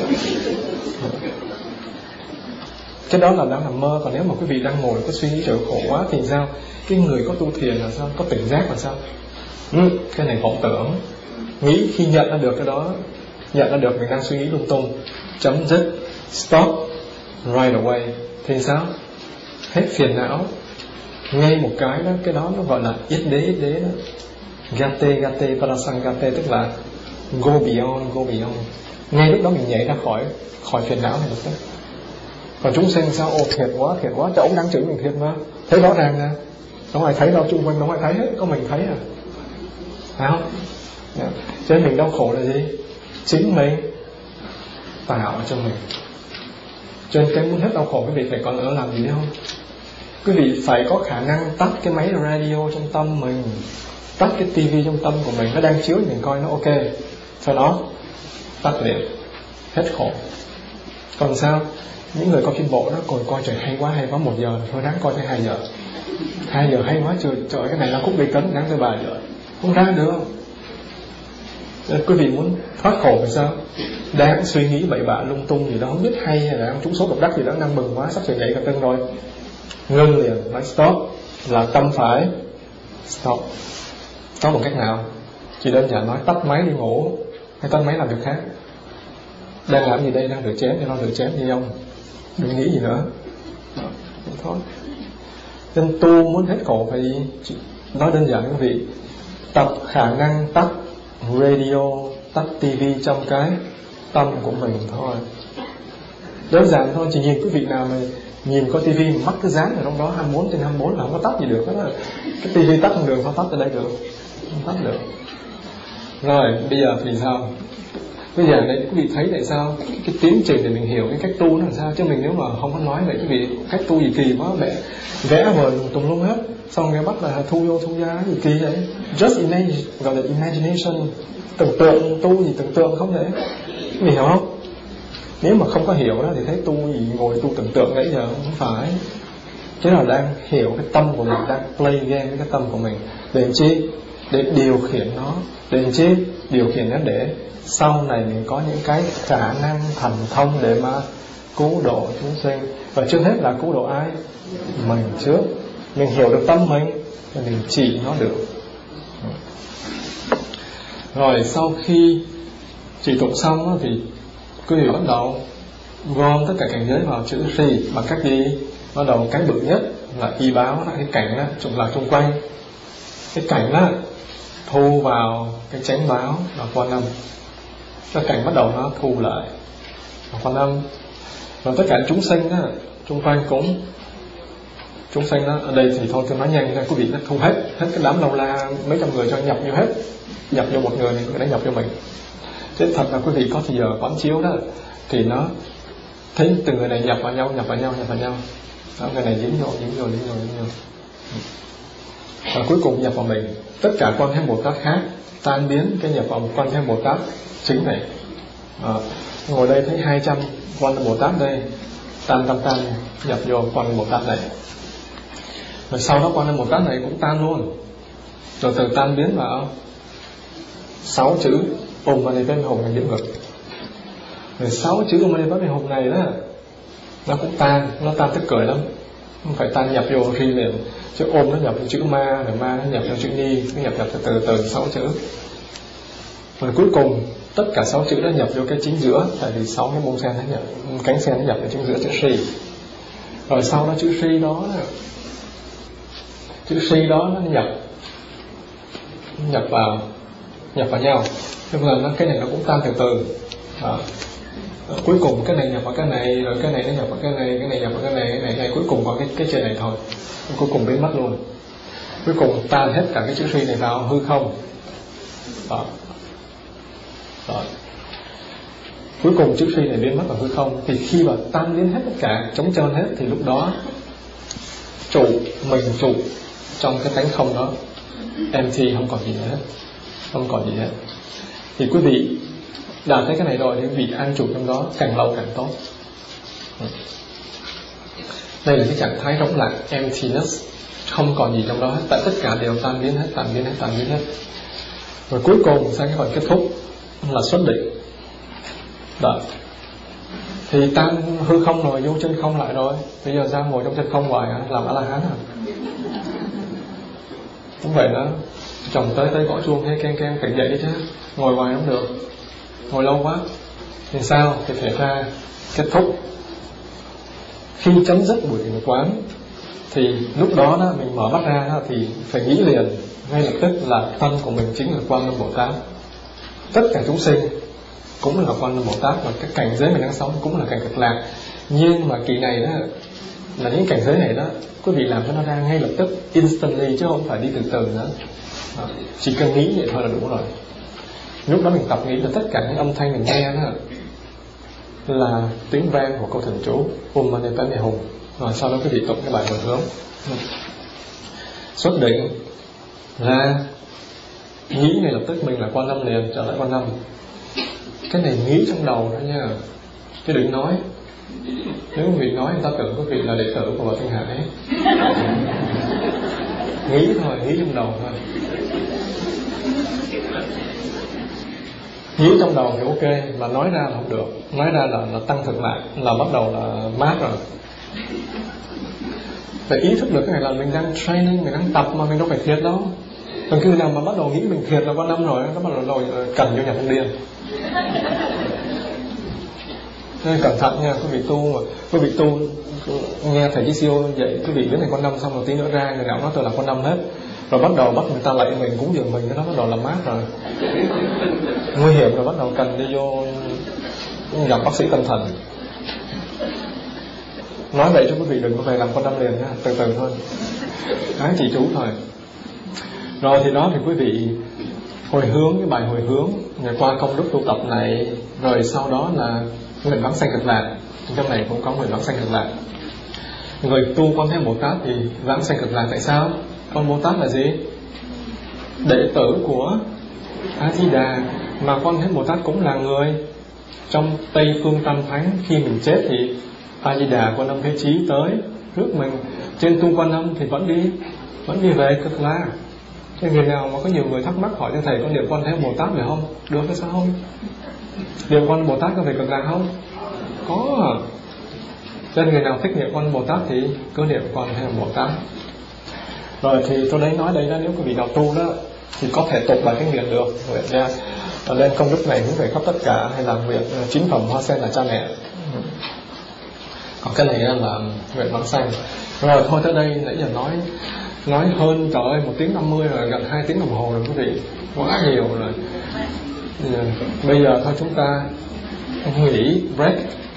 Cái đó là đang nằm mơ. Còn nếu mà quý vị đang ngồi có suy nghĩ trời khổ quá thì sao? Cái người có tu thiền là sao? Có tỉnh giác là sao? Cái này vọng tưởng. Nghĩ khi nhận ra được cái đó, nhận ra được mình đang suy nghĩ lung tung, chấm dứt, stop right away thì sao? Hết phiền não ngay một cái đó. Cái đó nó gọi là yết đế đó. Gate parasangate, tức là go beyond. Ngay lúc đó mình nhảy ra khỏi phiền não này lập tức. Còn chúng sinh sao? Ồ thiệt quá, cho ông đang chửi mình thiệt mà, thấy rõ ràng nè, không ai thấy đâu, chung quanh không ai thấy hết, có mình thấy à, phải không? Cho nên mình đau khổ là gì? Chính mình tạo cho mình. Cho nên cái muốn hết đau khổ, quý vị phải còn ở làm gì không? Quý vị phải có khả năng tắt cái máy radio trong tâm mình, tắt cái tivi trong tâm của mình, nó đang chiếu mình coi nó ok, sau đó tắt liền, hết khổ. Còn sao? Những người coi phim bộ đó coi trời hay quá 1 giờ thôi, ráng coi tới 2 giờ. 2 giờ hay quá, trời cái này là khúc gây cấn, ráng tới 3 giờ, không ra được. Quý vị muốn thoát khổ thì sao? Đang suy nghĩ bậy bạ lung tung gì đó, không biết hay hay là đang trúng số độc đắc gì đó, đang mừng quá, sắp sửa nhảy cả chân rồi, ngưng liền, nói stop. Là tâm phải stop. Stop bằng cách nào? Chỉ đơn giản nói tắt máy đi ngủ, hay tắt máy làm việc khác. Đang làm gì đây? Đang rửa chén thì lo rửa chén đi ông, đừng nghĩ gì nữa. Thôi. Nên tu muốn hết khổ phải nói đơn giản quý vị, tập khả năng tắt radio, tắt tivi trong cái tâm của mình thôi. Đơn giản thôi. Chỉ nhìn quý vị nào mà nhìn coi tivi mắt cứ dán ở trong đó 24/24 là không có tắt gì được hết á. Cái tivi tắt không được, sao tắt ở đây được? Không tắt được. Rồi bây giờ thì sao? Bây giờ đấy quý vị thấy tại sao cái tiến trình để mình hiểu cái cách tu nó làm sao. Chứ mình nếu mà không có nói vậy quý vị, cách tu gì kỳ quá, vẽ vời tùm lum hết, xong cái bắt là thu vô thu ra gì kỳ vậy. Just imagine, gọi là imagination, tưởng tượng. Tu gì tưởng tượng không vậy? Quý vị hiểu không? Nếu mà không có hiểu đó thì thấy tu gì ngồi tu tưởng tượng nãy giờ, không phải. Chứ là đang hiểu cái tâm của mình, đang play game với cái tâm của mình. Để chi? Để điều khiển nó. Để chi? Điều khiển nó để sau này mình có những cái khả năng thần thông để mà cứu độ chúng sinh. Và trước hết là cứu độ ai? Mình trước. Mình hiểu được tâm mình thì mình chỉ nó được. Rồi sau khi chỉ tụng xong đó, thì quý vị bắt đầu gom tất cả cảnh giới vào chữ Ri. Bằng cách gì? Bắt đầu cái bự nhất là y báo, là cái cảnh đó, là xung quanh. Cái cảnh đó thu vào cái chánh báo là Quan Âm. Cái cảnh bắt đầu nó thu lại là Quan Âm. Và tất cả chúng sinh đó xung quanh cũng chúng sinh đó. Ở đây thì thôi tôi nói nhanh cho quý vị, nó thu hết cái đám lâu la mấy trăm người cho nhập vô hết, nhập vô một người thì đã nhập vô mình. Chứ thật là quý vị có thì giờ quán chiếu đó thì nó thấy từng người này nhập vào nhau. Đó, người này dính vô. Và cuối cùng nhập vào mình. Tất cả Quan Thế Bồ Tát khác tan biến cái nhập vào Quan Thế Bồ Tát chính này. Ngồi đây thấy 200 Quan Thế Bồ Tát đây, tan nhập vô Quan Thế Bồ Tát này. Rồi sau đó Quan Thế Bồ Tát này cũng tan luôn. Rồi từ tan biến vào 6 chữ Om Mani Padme Hum Ngực. Rồi 6 chữ Om Mani Padme Hum này đó, nó cũng nó tan tức cười lắm, không phải tan nhập vô khi liền. Chữ Om nó nhập vào chữ Ma, rồi Ma nó nhập vào chữ Ni, nó nhập từ 6 chữ. Rồi cuối cùng tất cả 6 chữ đó nhập vô cái chính giữa, tại vì 6 cái bông sen nó nhập, cánh sen nó nhập vào chính giữa chữ Sri. Rồi sau đó chữ Sri đó nó nhập vào nhau. Nhưng mà cái này nó cũng tan từ từ. Cuối cùng cái này nhập vào cái này, rồi cái này nó nhập vào cái này nhập vào cái này, cuối cùng còn cái trên này thôi, cuối cùng biến mất luôn. Cuối cùng tan hết cả cái chữ Sri này vào hư không. Đó. Cuối cùng chữ Sri này biến mất vào hư không. Thì khi mà tan biến hết tất cả, trống trơn hết, thì lúc đó mình trụ trong cái tánh không đó, empty, không còn gì hết. Thì quý vị đạt tới cái này rồi thì quý vị an trụ trong đó càng lâu càng tốt. Đây là cái trạng thái rỗng lặng, emptiness, không còn gì trong đó hết, tại tất cả đều tan biến hết. Rồi cuối cùng sang cái phần kết thúc là xuất định. Đó. Thì tan hư không rồi, vô chân không lại rồi. Bây giờ ra ngồi trong chân không hoài làm A-la-hán à? Cũng vậy đó. Chồng tới gõ chuông hay keng phải dậy đi chứ. Ngồi hoài không được, ngồi lâu quá. Thì sao? Thì phải ra kết thúc. Khi chấm dứt buổi thiền quán thì lúc đó mình mở mắt ra thì phải nghĩ liền ngay lập tức là thân của mình chính là Quan Âm Bồ Tát. Tất cả chúng sinh cũng là Quan Âm Bồ Tát, và cái cảnh giới mình đang sống cũng là cảnh Cực Lạc. Nhưng mà kỳ này đó là những cảnh giới này đó, quý vị làm cho nó ra ngay lập tức, instantly, chứ không phải đi từ từ nữa. Chỉ cần nghĩ vậy thôi là đủ rồi. Lúc đó mình tập nghĩ là tất cả những âm thanh mình nghe đó là tiếng vang của câu thần chú Om Mani Padme Hum. Rồi sau đó quý vị tụng cái bài hồi hướng. Xuất định ra, nghĩ ngay lập tức mình là Quan Âm liền, trở lại Quan Âm. Cái này nghĩ trong đầu thôi nha, chứ đừng nói. Nếu quý vị nói người ta tưởng quý vị là đệ tử của Bà Thanh Hải. Nghĩ thôi, nghĩ trong đầu thôi. Nghĩ trong đầu thì ok, mà nói ra là không được. Nói ra là tăng thực lại, là bắt đầu là mát rồi. Phải ý thức được cái này là mình đang training, mình đang tập mà mình đâu phải thiệt đâu. Còn khi nào mà bắt đầu nghĩ mình thiệt là Quan Âm rồi, nó bắt đầu cần vô nhà Thanh Điền. Nên cẩn thận nha, quý vị tu nghe thầy GCO dạy, quý vị đến này Quan Âm xong rồi tí nữa ra người nào nói tôi là Quan Âm hết, rồi bắt đầu bắt người ta lạy mình cúng dường mình, nó bắt đầu làm mát rồi, nguy hiểm rồi, bắt đầu cần đi vô gặp bác sĩ tâm thần. Nói vậy cho quý vị đừng có về làm Quan Âm liền nha, từ từ thôi, ái chỉ chú thôi. Rồi thì đó, thì quý vị hồi hướng, cái bài hồi hướng ngày qua công đức tu tập này, rồi sau đó là nguyện vãng sanh Cực Lạc. Trong này cũng có nguyện vãng sanh Cực Lạc. Người tu Quan Thế Bồ Tát thì vãng sanh Cực Lạc. Tại sao? Con Bồ Tát là gì? Đệ tử của A Di Đà, mà Quan Thế Bồ Tát cũng là người trong Tây Phương Tam Thánh. Khi mình chết thì A Di Đà, Quan Âm Thế Chí tới rước mình. Trên tu Quan Âm thì vẫn đi về Cực Lạc. Thế người nào mà có nhiều người thắc mắc hỏi cho thầy có niệm Quan Thế Bồ Tát được không? Được hay sao không? Niệm Quan Bồ Tát có về Cực Lạc không? Có. Cho nên người nào thích niệm Quan Bồ Tát thì cứ niệm Quan Thế Bồ Tát. Rồi thì tôi nói đây đó, nếu quý vị nào tu đó thì có thể tụng bài kinh nguyện được, nguyện ra lên công đức này hướng về khắp tất cả, hay là nguyện chính phẩm hoa sen là cha mẹ. Còn cái này là nguyện vãng sanh. Rồi thôi tới đây, nãy giờ nói hơn trời ơi 1 tiếng 50 rồi, gần 2 tiếng đồng hồ rồi quý vị, quá nhiều rồi. Bây giờ thôi chúng ta nghỉ break